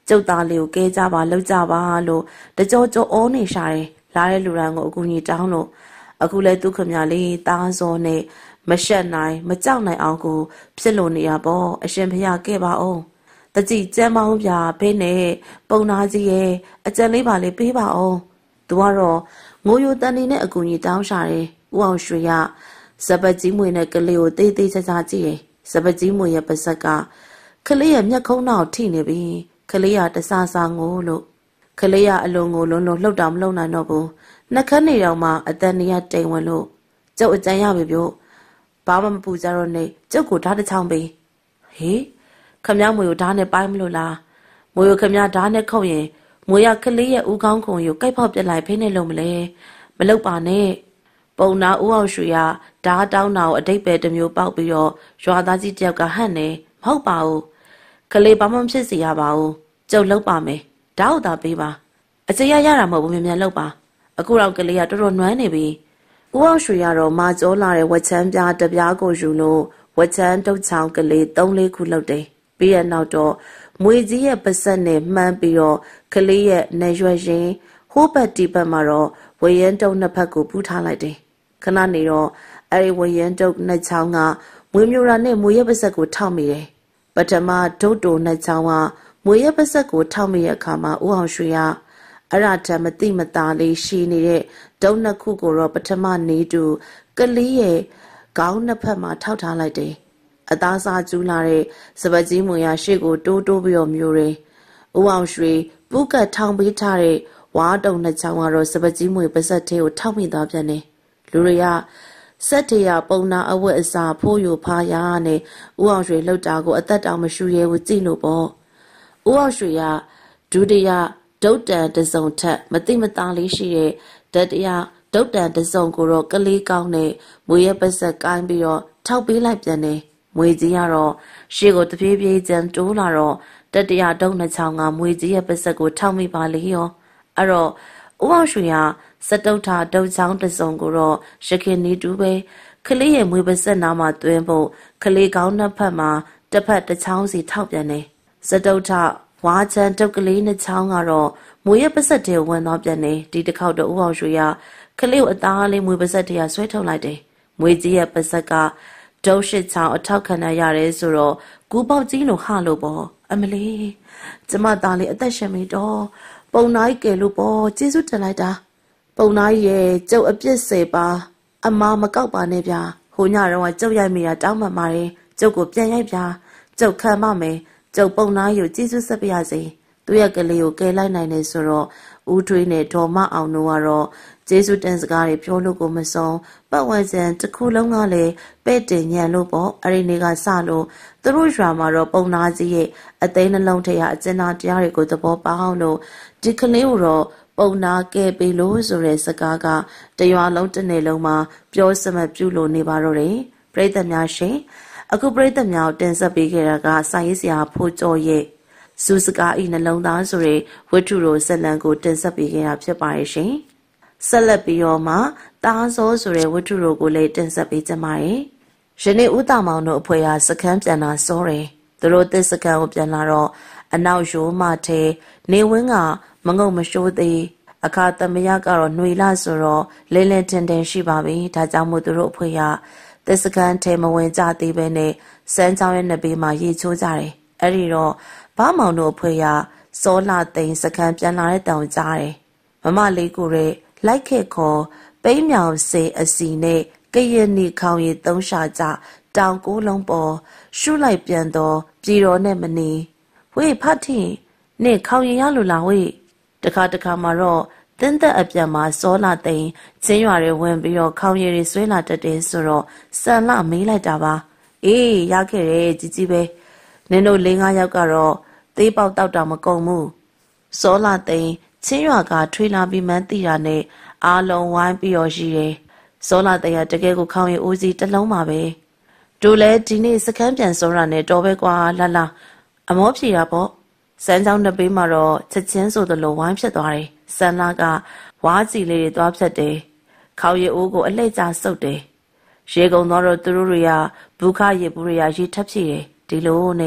ကျုပ်သားလေးကိုကဲကြပါလှုပ်ကြပါလို့တကြောကြောအောနေရှာတယ်လာတဲ့လူရန်ကိုအကူကြီးတောင်းလို့အခုလဲသူခမလေးသားစောနဲ့မရှက်နိုင်မကြောက်နိုင်အောင်ကိုဖြစ်လို့နေရပေါ့အရှင်ဖျားခဲ့ပါအောင်တကြည်ကျမ်းမောင်းပြဖေးနဲ့ပုံနာကြီးရဲ့အကြံလေးပါလေးပေးပါအောင်သူကတော့ငိုယိုတန်နေနဲ့အကူကြီးတောင်းရှာတယ်ဦးအောင်ရွှေရစပကြီးမွေနဲ့ကလေးကိုတေးသေးချာချာကြည့်တယ်စပကြီးမွေရဲ့ပါဇက်ကကလေးရဲ့မျက်ခုံးနောက်ထိနေပြီကလေးရတဆာဆာငိုလို့ကလေးရအလုံးကိုလုံးလုံးလှုပ်တာမလှုပ်နိုင်တော့ဘူးနှက်ခမ်းနေတော့မှအတန်နေရတိမ်ဝင်လို့ကျုပ်အကြံရပြီပြောဘာမှမပူကြတော့နေကျုပ်ကိုဓာတ်တစ်ချောင်းပေးဟေးခမမွေကိုဓာတ်နဲ့ပိုင်းမလို့လားမွေကိုခမဓာတ်နဲ့ခုတ်ရင်မွေရကလေးရဲ့ဦးကောင်းခုံကိုကိုက်ဖောက်ပြစ်လိုက်ဖိနေလို့မလဲမလုပ်ပါနဲ့ပုံနာဦးအောင်ရွှေရဓာတ်တောင်းတာကိုအတိတ်ပဲတစ်မျိုးပေါက်ပြီးတော့ရွာသားကြီးတယောက်ကဟန့်နေမဟုတ်ပါဘူးကလေးဘာမှမဖြစ်စေရပါဘူးကျုပ်လုပ်ပါမယ်ဓာတ်သာပေးပါအကျရရတာမဟုတ်ဘူးမြန်မြန်လုပ်ပါအခုတော့ကလေးကတော်တော်နွမ်းနေပြီဦးအောင်ရွှေရတော့မာကျော်လာတဲ့ဝက်ချမ်းပြားတပြားကိုယူလို့ဝက်ချမ်းတုတ်ချောင်းကလေးသုံးလေးခုလုပ်တယ်ပြီးရနောက်တော့မွေကြီးရဲ့ပါဆက်နဲ့မှန်းပြီးတော့ကလေးရဲ့နေရွယ်ရင်ဟိုးဘက်တီဘက်မှာတော့ဝေရင်တုတ်နှစ်ဖက်ကိုပူးထားလိုက်တယ်ခဏနေတော့အဲ့ဒီဝေရင်တုတ်နှစ်ချောင်းကမွေမျိုးရာနဲ့မွေရဲ့ပါဆက်ကိုထောက်မိတယ်ပထမဒုတ်တိုနှစ်ချောင်းကမွေရဲ့ပါဆက်ကိုထောက်မိတဲ့အခါမှာဦးအောင်ရွှေရအဲ့ဒါတမတိမသားလေးရှိနေတဲ့ဒုတ်နှစ်ခုကိုတော့ပထမနေတူကလေးရဲ့ခေါင်းနှစ်ဖက်မှာထောက်ထားလိုက်တယ်အသားစားကျူးလာတဲ့စပကြီးမွေရရှေ့ကိုတိုးတိုးပြီးတော့မျိုးတယ်ဦးအောင်ရွှေပူးကတ်ထောင်ပေးထားတဲ့ဝါတုံနှစ်ချောင်းကတော့စပကြီးမွေပါဆက်သေးကိုထောက်မိသွားပြန်တယ်လူတွေကစက်တရပုံနာအဝတ်အစားဖိုးယူဖားရနဲ့ဦးအောင်ရွှေလှုပ်တာကိုအသက်တောင်မရှူရဲဘူးကြည့်လို့ပေါ့ဦးအောင်ရွှေကဒုတိယဒုတ်တန်တစုံထက်မတိမသားလေးရှိတဲ့တတိယဒုတ်တန်တစုံကိုတော့ကလေးကောင်းနဲ့မွေရဲ့ပါဆက်ကိုင်းပြီးတော့ထောက်ပေးလိုက်ပြန်တယ်မွေကြီးကတော့ရှေ့ကိုတပြေးပြေးကျန်တိုးလာတော့တတိယဒုတ်နှစ်ချောင်းကမွေကြီးရဲ့ပါဆက်ကိုထောက်မိပါလေရောအဲ့တော့ဦးအောင်ရွှေကစတုတ်ထာဒုတ်ချောင်းတစုံကိုတော့ရခင်နေတူပဲကလေးရဲ့မွေပါဆက်နာမှာတွင်းဖို့ကလေးကောင်းနှစ်ဖက်မှာတစ်ဖက်တစ်ချောင်းစီထောက်ပြန်တယ်စတုတ်ထာဝါချန်တုတ်ကလေးနှစ်ချောင်းကတော့မွေရဲ့ပါဆက်တွေဝင်သွားပြန်တယ်ဒီတစ်ခေါက်တော့ဦးအောင်ရွှေကကလေးကိုအသားလေးမွေပါဆက်တွေကဆွဲထုတ်လိုက်တယ်မွေကြီးရဲ့ပါဆက်ကဒုတ်ရှိချောင်းအထောက်ခံရရတယ်ဆိုတော့ကူပေါက်ကြီးလို့ဟလို့ပေါ့အမလေးကျမသားလေးအသက်ရှင်ပြီတော့ပုံနာကြီးကဲလို့ပေါ့ကျေးဇူးတင်လိုက်တာပုံနာကြီးရဲ့ကျုပ်အပြစ်စေပါအမမကောက်ပါနဲ့ဗျာဟိုညတော့ကျုပ်ရိုက်မိတာတောင်းမှမှာတယ်ကျုပ်ကိုပြန်ရိုက်ဗျာကျုပ်ခံမမယ်ကျုပ်ပုံနာကြီးကိုကျေးဇူးဆက်ပြရစေသူ့ရဲ့ကလေးကိုကဲလိုက်နိုင်တယ်ဆိုတော့ဦးထွေးနဲ့ဒေါ်မအောင်တို့ကတော့ကျေးဇူးတင်စကားတွေပြောလို့ကိုမဆုံးပတ်ဝန်းကျင်တစ်ခုလုံးကလည်းပဲ့တင်ညံလို့ပေါ့အဲ့ဒီနေ့ကစလို့သူတို့ရွာမှာတော့ပုံနာကြီးရဲ့အသိနှလုံးထရအကျဉ်းသားတရားတွေကိုသဘောပေါက်အောင်လို့ဒီကလေးကိုတော့ပုံနာကဲပေးလို့ဆိုတဲ့စကားကတရွာလုံးတစ်နေ့လုံးမှာပြောစမပြုလို့နေပါတော့တယ်ပရိသတ်များရှင်အခုပရိသတ်များတင်ဆက်ပေးခဲ့တာကစာရေးဆရာဖိုးကျော်ရဲ့စူစကားဤနှလုံးသားဆိုတဲ့ဝတ္ထုတော်ဇာတ်လမ်းကိုတင်ဆက်ပေးခဲ့တာဖြစ်ပါရဲ့ရှင်ဆက်လက်ပြီးတော့မှတားစောဆိုတဲ့ဝတ္ထုတော်ကိုလည်းတင်ဆက်ပေးကြပါမယ်။ယနေ့ဦးတာမောင်တို့အဖွဲဟာစခန်းပြန်လာစောတယ်။သူတို့တစ်စခန်းကိုပြန်လာတော့အနောက်ရိုးမထဲနေဝင်းကမငုံမရှိုးသေးအခါသမယကတော့ຫນွေလာဆိုတော့လင်းလင်းထင်ထင်ရှိပါပြီ။ဒါကြောင့်မို့သူတို့အဖွဲဟာတစ်စခန်းထဲမဝင်ကြသေးပဲနဲ့စမ်းချောင်းရဲ့နှစ်ဘေးမှာရေချိုးကြတယ်။အဲ့ဒီတော့ဘာမောင်တို့အဖွဲဟာစောလာသိန်းစခန်းပြန်လာတဲ့တောင်ကြားတယ်။မမလေးကိုရဲ့လိုက်ခဲ့ခေါ်ပိန်းမြောင်စေအစီနဲ့ကရင်နီခေါင်ရီသုံးရှာကြတောင်ကိုလုံးပေါ်ရှုလိုက်ပြန်တော့ပြည်တော်နဲ့မနေဝေးဖတ်ထင်နဲ့ခေါင်ရီရလို့လားဝေးတခါတခါမှာတော့တင်းသက်အပြန်မှာစောလာသိန်းချင်းရွာတွေဝင်ပြီးတော့ခေါင်ရီတွေဆွဲလာတတ်တယ်ဆိုတော့စံလာမေးလိုက်တာပါအေးရခဲ့တယ်ကြီးကြီးပဲနင်တို့လေးငါးယောက်ကတော့သေးပေါက်တောက်တာမကုန်ဘူးစောလာသိန်းချင်းရွာကထွေးလာပြီးမှန်းသိတာနဲ့အားလုံးဝိုင်းပြီးတော့ရှိတယ်။စောလာတဲ့ကတကယ်ကိုခေါင်းရည်ဦးစီးတစ်လုံးပါပဲ။တို့လည်းဒီနေ့စခန်းပြန်စောရနဲ့တော်ပဲကွာလာလာအမောဖြေတာပေါ့။စမ်းချောင်းနှစ်ပေးမှာတော့ချက်ချင်းဆိုသလိုဝိုင်းဖြစ်သွားတယ်။စမ်းလာကဝါးစီလေးတွေသွားဖြတ်တယ်။ခေါင်းရည်ဦးကိုအလှည့်ကျဆုပ်တယ်။ရေကုန်တော့သူတို့တွေကဘူခရည်ဘူးတွေကရေထပ်ဖြည့်တယ်။ဒီလိုနဲ့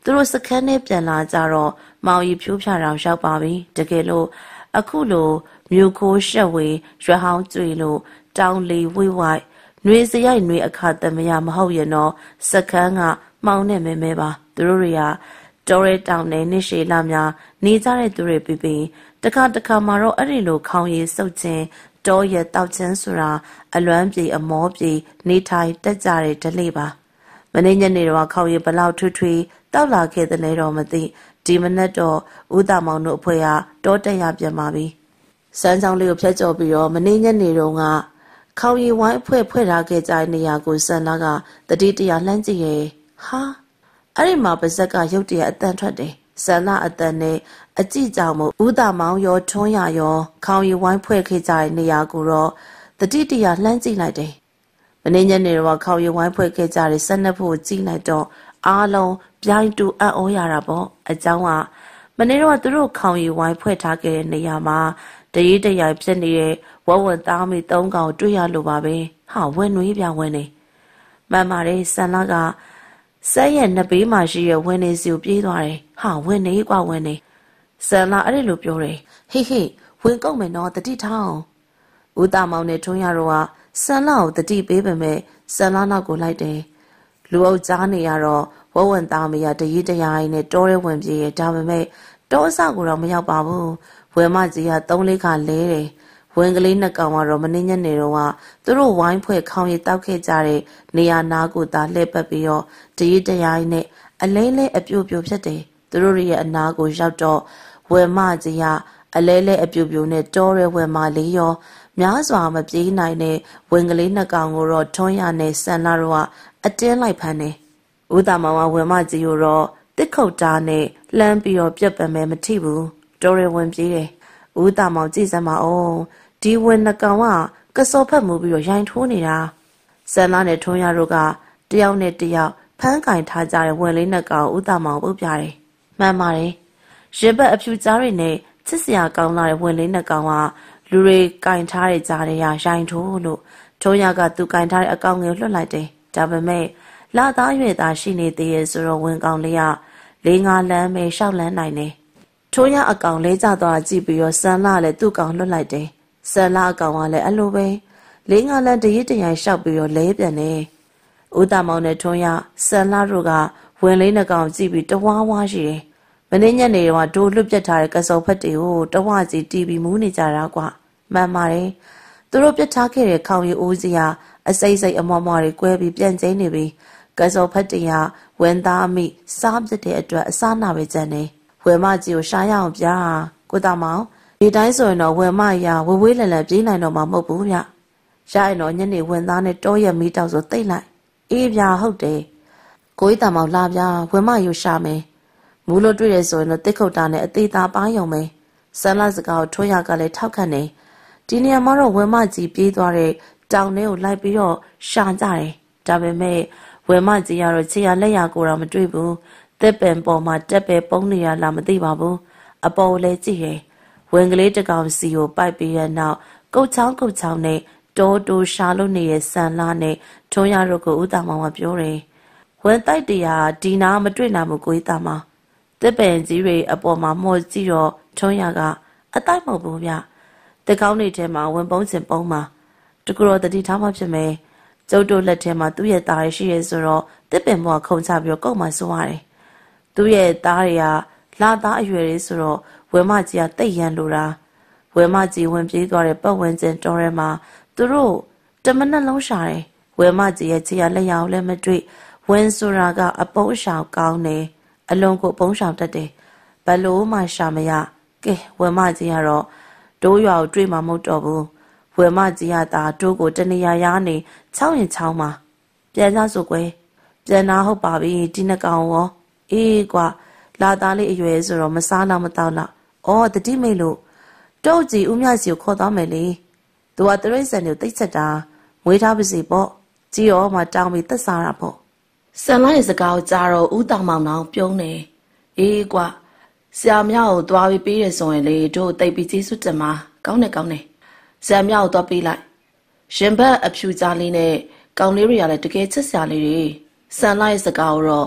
သူတို့စခန်းနဲ့ပြန်လာကြတော့မောင်ရီဖြိုးဖြာတောင်ရောက်ပါပြီတကယ်လို့အခုလိုမြို့ခိုးရှက်ဝေရွှေဟောင်းကျွေလို့တောင်လီဝိဝိုက်နှွေစရိုက်နှွေအခါသမယမဟုတ်ရင်တော့စခန်းကမှောင်နဲ့မဲမဲပါသူတို့တွေကတော်ရဲတောင်နဲ့နှိရှိလာများနေကြတဲ့သူတွေပြီးပြီးတခါတခါမှာတော့အဲ့ဒီလိုခေါင်းရည်စုပ်ခြင်းတောရဲတောက်ခြင်းဆိုတာအလွမ်းပြေအမောပြေနေထိုင်တက်ကြတဲ့ဓလေ့ပါမနေ့ညနေတော့ခေါင်းရည်ဘလောက်ထွေးထွေးတောက်လာခဲ့တဲ့လဲတော့မသိဒီမနက်တော့ဦးသားမောင်တို့အဖွဲကတောတက်ရပြန်ပါပြီစမ်းချောင်းလေးကိုဖျက်ကျော်ပြီးတော့မနေ့ညနေတုန်းကခေါင်းရည်ဝိုင်းဖွဲ့ဖွဲ့ထားခဲ့ကြတဲ့နေရာကိုစန္ဒကတတိတရလှမ်းကြည့်ရဲ့ဟာအဲ့ဒီမှာပါဇက်ကရုတ်တရက်အတန်ထွက်တယ်စန္ဒအတန်နဲ့အကြည့်ကြောင်မို့ဦးသားမောင်ရောထွန်းရရောခေါင်းရည်ဝိုင်းဖွဲ့ခဲ့ကြတဲ့နေရာကိုတော့တတိတရလှမ်းကြည့်လိုက်တယ်မနေ့ညနေတော့ခေါင်းရည်ဝိုင်းဖွဲ့ခဲ့ကြတဲ့ဆက်နှစ်ဖို့ကြည့်လိုက်တော့အားလုံးပြိုင်တူအံ့ဩရတာပေါ့အကြောင်းကမနေ့တော့သူတို့ခေါင်းရည်ဝိုင်းဖွဲ့ထားခဲ့တဲ့နေရာမှာတရေတရိုင်ဖြစ်နေတဲ့ဝဝသားမိသုံးကောင်တွေ့ရလို့ပါပဲဟာဝင်းနွေးပြဝင်းနေမှန်ပါတယ်ဆန်လာကဆက်ရဲ့နှစ်ဘေးမှာရှိတဲ့ဝင်းနေစီကိုပြေးသွားတယ်ဟာဝင်းနေกว่าဝင်းနေဆန်လာအဲ့ဒီလိုပြောတယ်ဟေးဟေးဝင်းကုန်မယ်နော်တတိထောင်းဦးသားမောင်နဲ့ထွန်းရတော့ကဆန်လာကိုတတိပေးပေမဲ့ဆန်လာနောက်ကိုလိုက်တယ်လူအုပ်ကြားနေရတော့ဝဝသားမိကတရေတရိုင်နဲ့တောရဲဝင်ပြေးရဒါပေမဲ့တောအစကိုတော့မရောက်ပါဘူးဝဲမကြီးကသုံးလေးခါလဲတယ်ဝင်းကလေးနှစ်ကောင်ကတော့မင်းညနေတော့ကသူတို့ဝိုင်းဖွဲ့ခေါင်းရည်တောက်ခဲ့ကြတဲ့နေရာနာကိုသာလှည့်ပတ်ပြီးတော့တရေတရိုင်နဲ့အလဲလဲအပြိုပြိုဖြစ်တယ်သူတို့ရဲ့အနာကိုရောက်တော့ဝဲမကြီးကအလဲလဲအပြိုပြိုနဲ့တောရဲဝဲမလေးရောများစွာမပြေးနိုင်တဲ့ဝင်းကလေးနှစ်ကောင်ကိုတော့ထွန်းရနဲ့ဆန်လာတော့ကအတင်းလိုက်ဖမ်းတယ်ဦးသားမောင်ကဝဲမကြီးကိုတော့တစ်ခုတ်တားနဲ့လှမ်းပြီးတော့ပြက်ပံမဲမထိဘူးတော်ရဝင်ပြေးတယ်ဦးသားမောင်ကြည့်စမ်းပါအောင်ဒီဝင်နှကောင်ကကစော်ဖက်မှုပြီးတော့ရိုင်ထိုးနေတာဆန်လာနဲ့ထွန်းရတို့ကတယောက်နဲ့တယောက်ဖမ်းကင်ထားကြတဲ့ဝင်လေးနှကောင်ဦးသားမောင်ပုတ်ပြတယ်မှန်ပါတယ်ရင်ဘက်အဖြူကြားတွေနဲ့ချစ်စရာကောင်းလာတဲ့ဝင်လေးနှကောင်ကလူတွေကင်ထားတဲ့ကြားတွေကရိုင်ထိုးလို့ထွန်းရကသူကင်ထားတဲ့အကောင်ငယ်လွှတ်လိုက်တယ်ဒါပေမဲ့လာသားရွယ်သားရှိနေသေးရဲ့ဆိုတော့ဝင်ကောင်လေးကလေးငါလမ်းပဲရှောက်လန်းနိုင်တယ်ထိုးရအကောင်လဲကျသွားကြည့်ပြီးတော့ဆန်လာလည်းသူ့ကောင်လွတ်လိုက်တယ်ဆန်လာအကောင်ကလည်းအဲ့လိုပဲလေးငါလန်းတရစ်တရိုင်ရှောက်ပြီးတော့လဲပြန်တယ်ဦးသားမောင်နဲ့ထွန်းရဆန်လာတို့ကဝင်လေးနှကောင်ကြည့်ပြီးတဝါဝါရှိတယ်မင်းညနေတော့ဒိုးလွတ်ပြတ်ထားတဲ့ကစုံဖက်တွေကိုတဝါကြီးတီးပြီးမူးနေကြတာကွာမှန်ပါတယ်သူတို့ပြတ်ထားခဲ့တဲ့ခေါင်ရည်အိုးစီကအစိမ့်စိမ့်အမော်မော်တွေကွဲပြီးပြန်ကျင်းနေပြီးကစုံဖက်တွေကဝင်သားမိစားပြတဲ့အတွက်အစားနာပဲကြံနေဝယ်မကြီးကိုရှာရအောင်ပြကိုသားမောင်ဒီတိုင်းဆိုရင်တော့ဝယ်မရဝဝေးလည်လည်ပြေးနိုင်တော့မှာမဟုတ်ဘူးဗျရရင်တော့ညနေဝင်သားနဲ့တောရက်မီးတောက်ဆိုတိတ်လိုက်အေးပြဟုတ်တယ်ကိုကြီးသားမောင်လာပြဝယ်မယူရှာမယ်မူးလို့တွေ့ရဆိုရင်တော့တစ်ခုတ်တာနဲ့အသေးသားပားယုံမယ်ဆန်းလာစကားကိုထွန်းရကလည်းထောက်ခံနေဒီနေရာမှာတော့ဝယ်မကြီးပြေးသွားတဲ့တောင်ထဲကိုလိုက်ပြီးတော့ရှာကြတယ်ဒါပေမဲ့ဝယ်မကြီးကတော့ခြေရလက်ရကိုတော့မတွေ့ဘူးတက်ပင်ပေါ်မှာတက်ပဲပုံးနေရလားမသိပါဘူးအပေါ်လဲကြည့်ရယ်ဝင်ကလေးတကောင်စီကိုပိုက်ပြီးရနောက်ကုတ်ချောင်းကုတ်ချောင်းနဲ့တိုးတိုးရှာလို့နေတဲ့ဆန်လာနဲ့ထွန်းရတို့ကိုဦးသားမောင်ကပြောတယ်ဝင်တိုက်တရားဒီနာမတွေ့နိုင်ဘူးကိုကြီးသားမောင်တက်ပင်ကြီးတွေအပေါ်မှာမော်ကြည့်တော့ထွန်းရကအတိုက်မဟုတ်ဘူးဗျတကောင်းနေထဲမှာဝင်ပုံးစင်ပုံးမှာတကူတော့တတိထားမှဖြစ်မယ်ကျုပ်တို့လက်ထဲမှာသူ့ရဲ့သားရရှိရဲဆိုတော့တက်ပင်မော်ခုံချပြီးတော့ကုတ်မှဆိုရတယ်သူ့ရဲ့သားတွေကလာသားအရွယ်လေးဆိုတော့ဝဲမကြီးကတိတ်ရန်လိုတာဝဲမကြီးဝင်ပြေးသွားတဲ့ပတ်ဝန်းကျင်တော်ရဲမှာသူတို့တမနက်လုံးရှာတယ်ဝဲမကြီးရဲ့ခြေရလက်ရအောင်လည်းမတွေ့ဝင်းဆိုတာကအပုံးရှောင်ကောင်းတယ်အလုံးကိုပုံးရှောင်တတ်တယ်ဘလို့မှရှာမရကဲဝဲမကြီးကတော့ဒိုးရွာကိုတွေ့မှာမဟုတ်တော့ဘူးဝဲမကြီးကသာဒိုးကိုတနေရာရားနေချောင်းရင်ချောင်းမှာပြန်ကြဆိုကွယ်ပြန်နာဟုတ်ပါပြီဒီနှစ်ကောင်ရောအေးကွာလာသားလေးအရွယ်ဆိုတော့မစားတော့မတော့တော့အော်တတိမိတ်လို့တုတ်ကြီးဦးမြစီကိုခေါ်သွားမယ်လေသူကတရိတ်ဆန်ကိုတိတ်ချက်တာမွေးထားပါစီပေါ့ကြီးရောမှတောင်းပြီးသက်စားတာပေါ့ဆန်လိုက်စကားကိုကြားတော့ဦးတောင်မောင်နောင်ပြုံးနေအေးကွာဆရာမကိုသွားပြီးပေးရဆိုရင်လေတို့တိတ်ပြီးကျေးဇူးတင်ပါကောင်းတယ်ကောင်းတယ်ဆရာမကိုသွားပေးလိုက်ရင်ဘတ်အဖြူကြားလေးနဲ့ကောင်းလေးတွေကလည်းတကယ်ချစ်စရာလေးတွေဆန်လိုက်စကားကိုတော့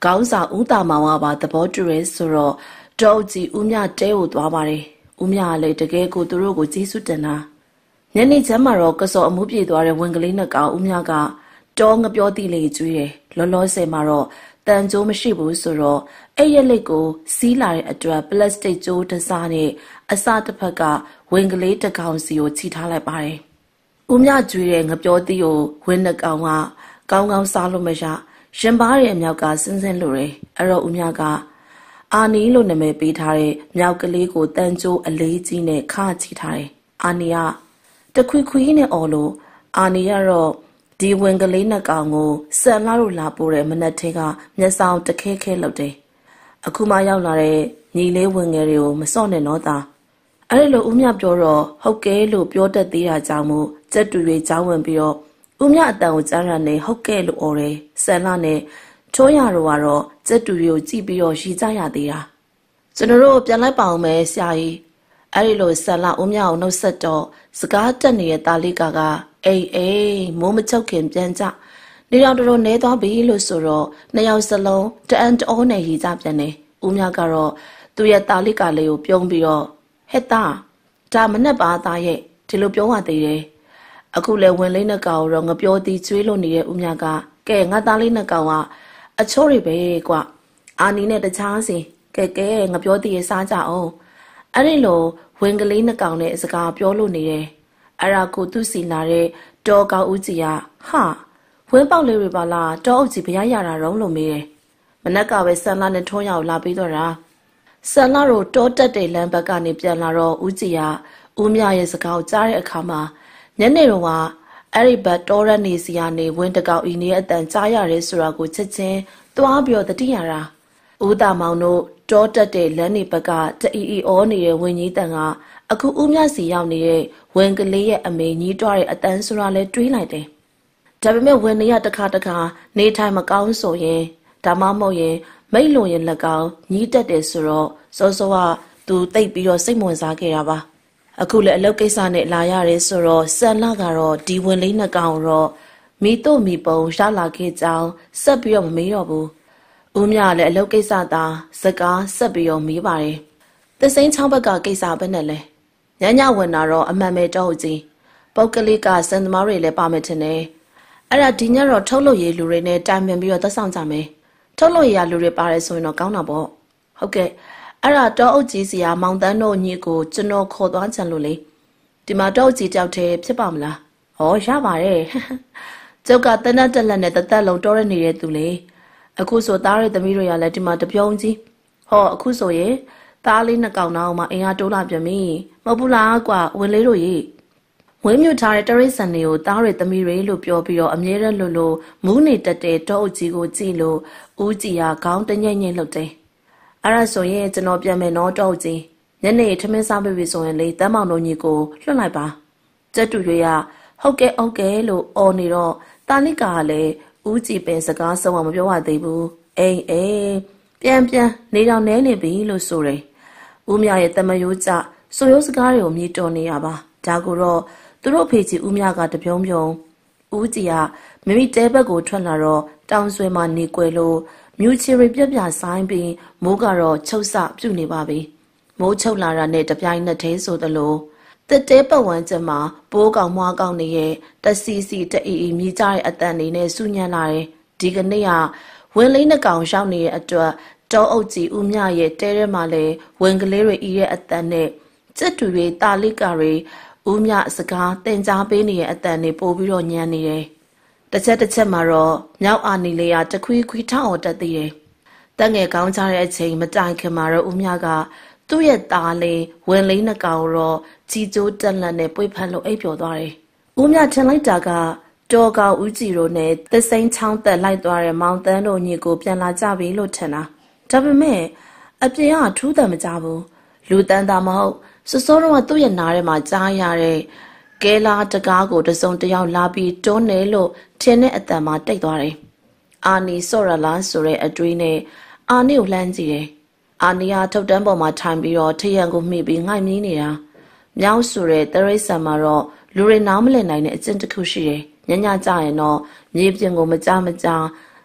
ခေါင်းဆောင်ဦးတာမောင်ကပါသဘောတူရဲဆိုတော့တောအုပ်ကြီးဦးမြတဲကိုသွားပါတယ်ဦးမြကလည်းတကယ်ကိုသူတို့ကိုကျေးဇူးတင်တာညနေချမ်းမှာတော့ကစော်အမှုပြေသွားတဲ့ဝင်ကလေးနှစ်ကောင်ဦးမြကတောငပြောတိလေးကျွေးတယ်လောလောဆယ်မှာတော့တန်ကြိုးမရှိဘူးဆိုတော့အဲ့ရက်လက်ကိုစီးလာတဲ့အတွက်ပလတ်စတစ်ကြိုးတစားနဲ့အစတစ်ဖက်ကဝင်ကလေးတစ်ကောင်စီကိုချီထားလိုက်ပါတယ်ဦးမြကျွေးတဲ့ငပြောတိကိုဝင်းနှစ်ကောင်ကကောင်းကောင်းစားလို့မရရင်ပါရဲ့မြောက်ကစင်းစင်းလို့တယ်အဲ့တော့ဦးမြကအာနီလို့နာမည်ပေးထားတဲ့မြောက်ကလေးကိုတန်ကြိုးအလေးကြီးနဲ့ခါချီထားတယ်အာနီကတခွေခွေနဲ့အော်လို့အာနီကတော့ဒီဝင်ကလေးနှစ်ကောင်ကိုဆန်လာလို့လာပို့တဲ့မနက်ထဲကမျက်စောင်းတခဲခဲလုပ်တယ်အခုမှရောက်လာတဲ့ညီလေးဝင်ငယ်တွေကိုမစော့နဲ့တော့သားအဲ့လိုဦးမြပြောတော့ဟုတ်ကဲလို့ပြောတတ်သေးတာကြောင့်မို့စက်တူတွေကြောင်းဝင်ပြီးတော့ဦးမြအတန်ကိုကြားရနေဟုတ်ကဲလို့អော်တယ်ဆန်လာနဲ့ချိုးရတော့ကတော့စက်တူတွေကိုကြည့်ပြီးတော့ရီကြရသေးတာကျွန်တော်တို့ပြန်လိုက်ပါအောင်မယ်ဆရာကြီးအဲ့ဒီလိုဆန်လာဦးမြအောင်နှုတ်ဆက်တော့စကားတက်နေတဲ့တာလေးကကအေးအေးမိုးမချုပ်ခင်ပြန်ကြနေတော့တော်တော်နဲသွားပြီလို့ဆိုတော့နှစ်ယောက်စလုံးတအန်တောနဲ့ရီကြပြန်နေဦးမြကတော့သူ့ရဲ့တာလေးကလေးကိုပြုံးပြီးတော့ဟဲ့သားဒါမနဲ့ပါသားရဲ့ဒီလိုပြောရသေးတယ်အခုလဲဝင်လေးနှစ်ကောင်တော့ငပြောသည်ကျွေးလို့နေတဲ့ဦးမြကကဲငါသားလေးနှစ်ကောင်ကအချိုးတွေပဲကွာအာနီနဲ့တခြားစီကဲကဲငပြောသည်ရဲ့စားကြအောင်အဲ့ဒီလိုဝင်ကလေးနှစ်ကောင်နဲ့စကားပြောလို့နေတယ်အဲ့ဒါကိုသူ့စီလာတဲ့တောကောင်ဦးကြီးကဟာဝင်းပေါက်လေးတွေပါလားတောအုပ်ကြီးဘရားရတာတော့လို့မေးတယ်မနက်ကပဲဆန်လာနဲ့ထုံးရအောင်လာပြီးတော့တာဆန်လာတို့တောတက်တဲ့လမ်းဘက်ကနေပြန်လာတော့ဦးကြီးကဦးမြရဲ့စကားကိုကြားတဲ့အခါမှာညနေတော့ကအဲ့ဒီဘက်တောရက်နေစီကနေဝင်းတကောင်ဤနေအတန်ကြားရတယ်ဆိုတာကိုချက်ချင်းသွားပြီးတော့တတိယတာဦးတာမောင်တို့တောတက်တဲ့လမ်းနေဘက်ကတအီအီအောနေတဲ့ဝင်းကြီးတန်ကအခုဦးမြစီရောက်နေတဲ့ဝင်ကလေးရဲ့အမေကြီးတွားတဲ့အတန်းဆိုတာလဲတွေးလိုက်တယ်ဒါပေမဲ့ဝင်နေရတခါတခါနေထိုင်မကောင်းဆိုရင်ဒါမှမဟုတ်ရင်မိတ်လို့ရင်လက်ကောင်ညီးတက်တယ်ဆိုတော့စောစောကသူတိတ်ပြီးတော့စိတ်ဝင်စားခဲ့တာပါအခုလည်းအလုပ်ကိစ္စနဲ့လာရတယ်ဆိုတော့ဆန်လာကတော့ဒီဝင်လေးနှစ်ကောင်တော့မိတို့မိပုံရလာခဲ့ကြောင်းဆက်ပြီးတော့မမေးတော့ဘူးဦးမြလည်းအလုပ်ကိစ္စသာစကားဆက်ပြီးတော့မေးပါတယ်သစိမ်းချောင်းဘက်ကကိစ္စပဲနဲ့လဲညညဝင်လာတော့အမှန်ပဲတော့ကြီးပုတ်ကလေးကစံသမားတွေလည်းပါမယ်ထင်တယ်အဲ့ဒါဒီညတော့ထုတ်လို့ရလူတွေနဲ့တိုင်ပင်ပြီးတော့သက်ဆောင်ကြမယ်ထုတ်လို့ရလူတွေပါတယ်ဆိုရင်တော့ကောင်းတာပေါ့ဟုတ်ကဲ့အဲ့ဒါတောအုပ်ကြီးစီကမောင်တန်းတို့ညီကိုကျွန်တော်ခေါ်သွားချင်လို့လေဒီမှာတောအုပ်ကြီးကြောက်တယ်ဖြစ်ပါမလားဟောရပါတယ်ကျုပ်ကတနတ်တက်လက်နဲ့တသက်လုံးတောရနေတဲ့သူလေအခုဆိုသားရဲ့သမီးတွေရလဲဒီမှာတပြုံးကြီးဟောအခုဆိုရင်သားလေးနှစ်ကောင်တော့မှအင်အားတိုးလာပြန်ပြီမဟုတ်ဘူးလားကွာဝင်လေးတို့ရေဝင်းမြူထားတဲ့တရိတ်ဆန်တွေကိုသားတွေသမီးတွေလို့ပြောပြီးတော့အမြဲတမ်းလို့လို့မူးနေတတ်တဲ့တောအုပ်ကြီးကိုကြည့်လို့ဦးကြီးကခေါင်းတညိမ့်ညိမ့်လှုပ်တယ်အဲ့ဒါဆိုရင်ကျွန်တော်ပြန်မယ်နော်တောအုပ်ကြီးညနေထမင်းစားပြီဆိုရင်လေတမ်းမောင်တို့ညီကိုလွှတ်လိုက်ပါကျက်တူတွေကဟုတ်ကဲ့ဟုတ်ကဲ့လို့အော်နေတော့တာလစ်ကလည်းဦးကြီးပင်စကားဆုံးအောင်မပြောရသေးဘူးအိမ်အိမ်ပြန်ပြန်နေတော့နဲနေပြီလို့ဆိုတယ်ဦးမြရဲ့တမယိုးကြဆိုရိုးစကားတွေကိုမြည်တော်နေရပါဒါကိုတော့သူတို့ဖေကြီးဦးမြကတပြုံးပြုံးဦးကြီးကမိမိတဲဘက်ကိုထွက်လာတော့တောင်ဆွဲမှနေကွယ်လို့မြူချီရီပြပြဆိုင်ပြီးမိုးကတော့ချုပ်ဆပြုတ်နေပါပြီမိုးချုပ်လာတာနဲ့တပြိုင်နက်တည်းဆိုသလိုတက်တဲပတ်ဝန်းကျင်မှာပိုးကောင်မွားကောင်တွေရဲ့တစီစီတအီအီမြည်ကြတဲ့အတန်တွေနဲ့စူညံလာတယ်ဒီကနေ့ကဝင်းလေးနှစ်ကောင်ရောက်နေတဲ့အတွက်တောအုပ်ကြီးဦးမြရဲ့တဲထဲမှာလဲဝင်ကလေးတွေဤရဲ့အတန်နဲ့စက်တူတွေတာလိကတွေဦးမြစကားတင်ကြားပေးနေတဲ့အတန်တွေပို့ပြီးတော့ညံနေတယ်တစ်ချက်တစ်ချက်မှာတော့မြောက်အာနီလေးကတခွေးခွေးထောက်အောင်တက်သေးတယ်တက်ငယ်ကောင်းကြတဲ့အချိန်မတိုင်ခင်မှာတော့ဦးမြကသူ့ရဲ့သားလေးဝင်လေးနှစ်ကောင်တော့ကြီးကျိုးတက်လက်နဲ့ပွေဖန်လို့အိပ်ပျော်သွားတယ်ဦးမြထင်လိုက်တာကတောကောင်ဦးကြည်တို့နဲ့သစိမ်းချောင်းတက်လိုက်သွားတဲ့မောင်တန်းတို့ညီကိုပြန်လာကြပြီလို့ထင်တာဒါပေမဲ့အပြင်ကထူးတယ်မကြဘူးလူတန်းသားမဟုတ်စစောတော့သူ့ရဲ့နားထဲမှာကြားရတဲ့ကဲလာတကားကိုတစုံတယောက်လာပြီးတွန်းနေလို့ထင်းတဲ့အတန်မှာတိတ်သွားတယ်အာနီစောရလားဆိုတဲ့အတွေးနဲ့အာနီကိုလှမ်းကြည့်တယ်အာနီကထုတ်တန်းပေါ်မှာထိုင်ပြီးတော့ထရံကိုမှီပြီးငိုက်မြင်းနေတာမြောက်ဆိုတဲ့တရိတ်ဆန်မှာတော့လူတွေနားမလည်နိုင်တဲ့အကျင့်တစ်ခုရှိတယ်ညညကြရင်တော့မြေပြင်ကိုမကြမကြ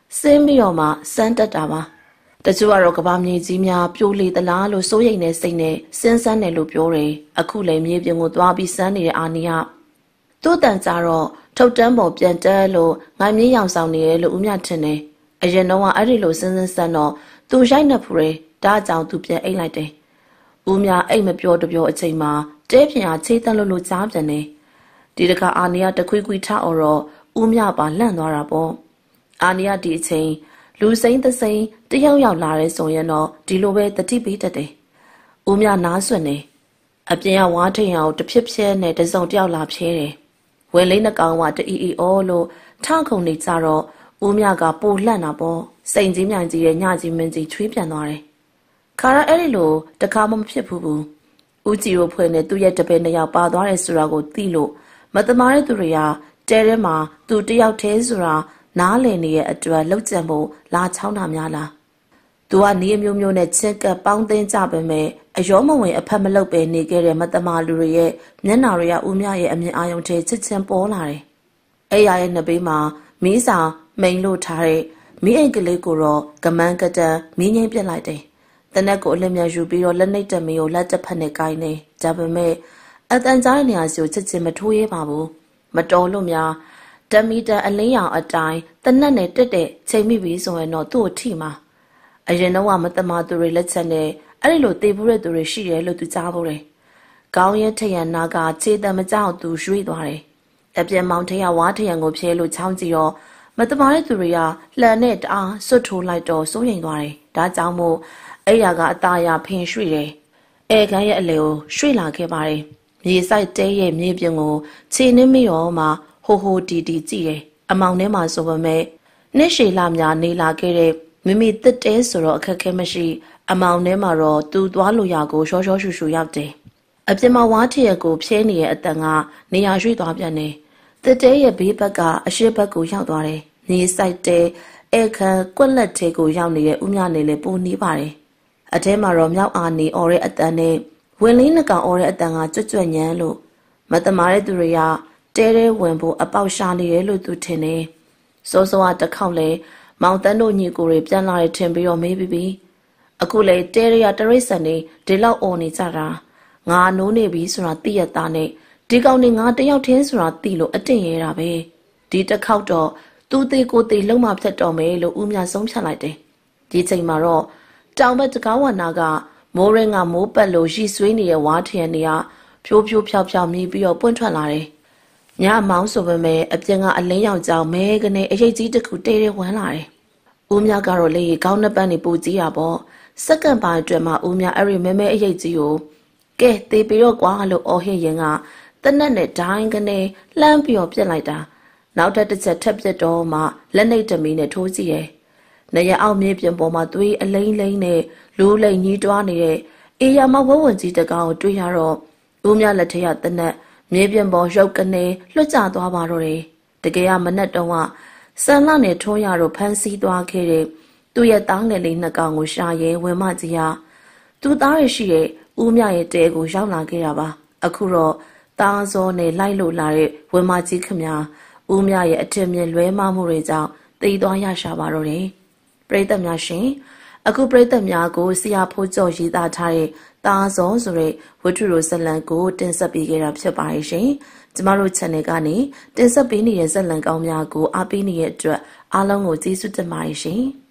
စင်းပြီးတော့မှစမ်းတက်တာပါတချို့ကတော့ကဘာမြေကြီးများပြိုလေသလားလို့စိုးရိမ်နေစိတ်နဲ့စဉ်းစားတယ်လို့ပြောတယ်အခုလည်းမြေပြင်ကိုသွားပြီးစမ်းနေတဲ့အာနီကသူ့တန်ကြတော့ထုတ်တန်းပေါ်ပြန်တက်လို့ငိုင်းမြင်းရောင်ဆောင်နေတယ်လို့ဦးမြထင်တယ်အရင်တော့အဲ့ဒီလိုစဉ်းစားစမ်းတော့သူရိုက်နေဖူတယ်ဒါကြောင့်သူပြန်အိတ်လိုက်တယ်ဦးမြအိတ်မပြောတပြောအချိန်မှာတဲဖြင်အားချေးတက်လို့လို့ကြားပြန်တယ်ဒီတခါအာနီကတခွေးခွေထအော်တော့ဦးမြပါလန့်သွားတာပေါ့အာနီကဒီအချိန်လူစိမ့်သစိမ့်တယောက်ယောက်လာတဲ့ဆိုရင်တော့ဒီလိုပဲတတိပေးတတ်တယ်ဦးမြနားဆွနေအပြင်ကဝါထိန်အောင်တဖြစ်ဖြစ်နဲ့တစုံတယောက်လာဖြဲတယ်ဝယ်လေးနှကောင်ကတအီအီအောလို့ထခုန်နေကြတော့ဦးမြကပိုလှန့်တာပေါ့စိန်ကြီးမြိုင်ကြီးရဲ့ညကြီးမင်းကြီးချွေးပြန်သွားတယ်ခါရအဲ့ဒီလိုတခါမှမဖြစ်ဘူးဘူးဦးကြည်တို့ဖွဲ့နဲ့သူ့ရဲ့တပည့်နှစ်ယောက်ပါသွားတယ်ဆိုတာကိုသိလို့မတမားတဲ့သူတွေကတဲထဲမှာသူတယောက်တည်းဆိုတာနားလည်နေတဲ့အတွက်လှုပ်ကြံဖို့လာချောင်းတာများလားသူကနေအမျိုးမျိုးနဲ့ချစ်ကပ်ပေါင်းသိမ်းကြပေမဲ့အယောမဝင်အဖက်မလုပ်ပဲနေခဲ့တဲ့မတမာလူတွေရဲ့မျက်နှာတွေကဦးမြရဲ့အမြင်အာရုံထဲချစ်ချင်းပေါ်လာတယ်အဲ့ရရဲ့နှစ်ဘေးမှာမီးစာမိန်လို့ထားတဲ့မီးအိမ်ကလေးကိုတော့ကမန်းကတန်မီးငိမ့်ပြစ်လိုက်တယ်တနက်ကိုအလင်းမြယူပြီးတော့လက်နှိပ်တမီကိုလက်တစ်ဖက်နဲ့ကိုင်းနေဒါပေမဲ့အတန်ကြားတဲ့နေရာစီကိုချစ်ချင်းမထိုးရဲပါဘူးမတော်လို့များတမီတန်အလင်းရောင်အတိုင်းတနက်နဲ့တက်တဲ့ချိန်မိပြီဆိုရင်တော့သူ့ကိုထိမှာအရင်တော့မတမာသူတွေလက်ချက်နဲ့အဲ့ဒီလိုတေဘူးတဲ့သူတွေရှိတယ်လို့သူကြားဖို့တယ်ခေါင်းရဲထရံနာကခြေတံမကြောက်သူရွေ့သွားတယ်အပြင်မောင်ထရဝါထရံကိုဖြဲလို့ချောင်းကြည့်တော့မတမာတဲ့သူတွေကလှန်နဲ့တအားဆွတ်ထိုးလိုက်တော့စိုးရိမ်သွားတယ်ဒါကြောင့်မို့အဲ့ရကအသားရဖင်ရွှေ့တယ်အဲခန်းရဲ့အလေကိုရွှေ့လာခဲ့ပါတယ်မြေဆိုင်တဲရဲ့မြေပြင်ကိုခြေနှင်းမရောမှဟိုဟိုတီတီကြည့်တယ်အမောင်ထဲမှာဆိုပေမဲ့နှစ်ရှည်လာများနေလာခဲ့တဲ့မိမိတစ်တဲဆိုတော့အခက်ခဲမရှိအမောင်ထဲမှာတော့သူသွားလို့ရကိုရှောရှောရှူရှူရောက်တယ်အပြင်မှာဝါထရကိုဖြဲနေတဲ့အတန်ကနေရာရွှေ့သွားပြန်တယ်တစ်တဲရဲ့ဘေးဘက်ကအရှိဘက်ကိုရောက်သွားတယ်မြေဆိုင်တဲအခန်းကွက်လက်ထဲကိုရောက်နေတဲ့ဦးမြနေလေပိုနီးပါတယ်အထဲမှာတော့မြောက်အာနေအော်တဲ့အတန်နဲ့ဝင်လင်းနှကောင်အော်တဲ့အတန်ကကြွကြွညမ်းလို့မတမာတဲ့သူတွေကတဲတဲဝင်ဖို့အပေါက်ရှာနေတယ်လို့သူထင်တယ်စိုးစိုးကတစ်ခေါက်လဲမောင်တန်းတို့ညီကိုတွေပြန်လာတယ်ထင်ပြီးတော့မေးပြီးပြီအခုလေတဲရရတရိတ်ဆန်နေဒီလောက်អော်နေကြတာငါနိုးနေပြီဆိုတာသိရတာနဲ့ဒီကောင်နေငါတယောက်တည်းဆိုတာသိလို့အတင်ရဲတာပဲဒီတစ်ခေါက်တော့သူသေးကိုသေးလုံးမဖြတ်တော့မယ်လို့ဦးမြဆုံးဖြတ်လိုက်တယ်ဒီချိန်မှာတော့တောင်ဘက်တကောင်းဝနာကမိုးရင်းကမိုးပတ်လို့ရီဆွေးနေတဲ့ဝါထရံတွေကဖြိုးဖြိုးဖြောက်ဖြောက်မြည်ပြီးတော့ပွင့်ထွက်လာတယ်ညမောင်းဆိုပေမဲ့အပြင်ကအလင်းရောင်ကြောင်မဲကနေအရိပ်ကြီးတစ်ခုတဲတဲဝမ်းလာတယ်ဦးမြကတော့လေကောင်းနှစ်ပန်းနေပူကြီးတာပေါ့စက္ကန့်ပိုင်းအတွင်းမှာဦးမြအဲ့ဒီမဲမဲအရိပ်ကြီးကိုကဲသေးပြီးတော့ကွာလို့အော်ဟစ်ရင်ကတနက်နဲ့ဒိုင်းကနေလှမ်းပြီးတော့ပြစ်လိုက်တာနောက်ထပ်တစ်ချက်ထပ်ပြစ်တော့မှလက်နှိပ်တမီနဲ့ထိုးကြည့်တယ်နေရအောင်မြေပြင်ပေါ်မှာသွေးအလိမ့်လိမ့်နဲ့လူလိမ့်ကြီးတွားနေတဲ့အေယာမဝဝဝင်ကြီးတကောင်ကိုတွေ့ရတော့ဦးမြလက်ထက်ရတနက်မြေပြင်ပေါ်ရုပ်ကနေလွတ်ကျသွားပါတော့တယ်တကယ်ကမနက်တုန်းကဆန်လာနဲ့ထုံးရတော့ဖမ်းဆီးသွားခဲ့တဲ့သူ့ရဲ့သားငယ်လေးနှစ်ကောင်ကိုရှာရဲဝင်မကြီးဟာသူ့သားရရှိတဲ့ဦးမြရဲ့တဲကိုရောက်လာခဲ့တာပါအခုတော့သားစောနဲ့လိုက်လို့လာတဲ့ဝင်မကြီးခမဦးမြရဲ့အထင်မြင်လွဲမှားမှုတွေကြောင့်သိသွားရရှာပါတော့တယ်ပရိသတ်များရှင်အခုပရိသတ်များကိုဆရာဖိုးကျော်ရေးသားထားတဲ့သားစောဆိုတဲ့ဝတ္ထုရိုဇလံကိုတင်ဆက်ပေးခဲ့တာဖြစ်ပါတယ်ရှင်ကျမတို့ channel ကနေတင်ဆက်ပေးနေတဲ့ဇလံကောင်းများကိုအားပေးနေတဲ့အတွက်အားလုံးကိုကျေးဇူးတင်ပါတယ်ရှင်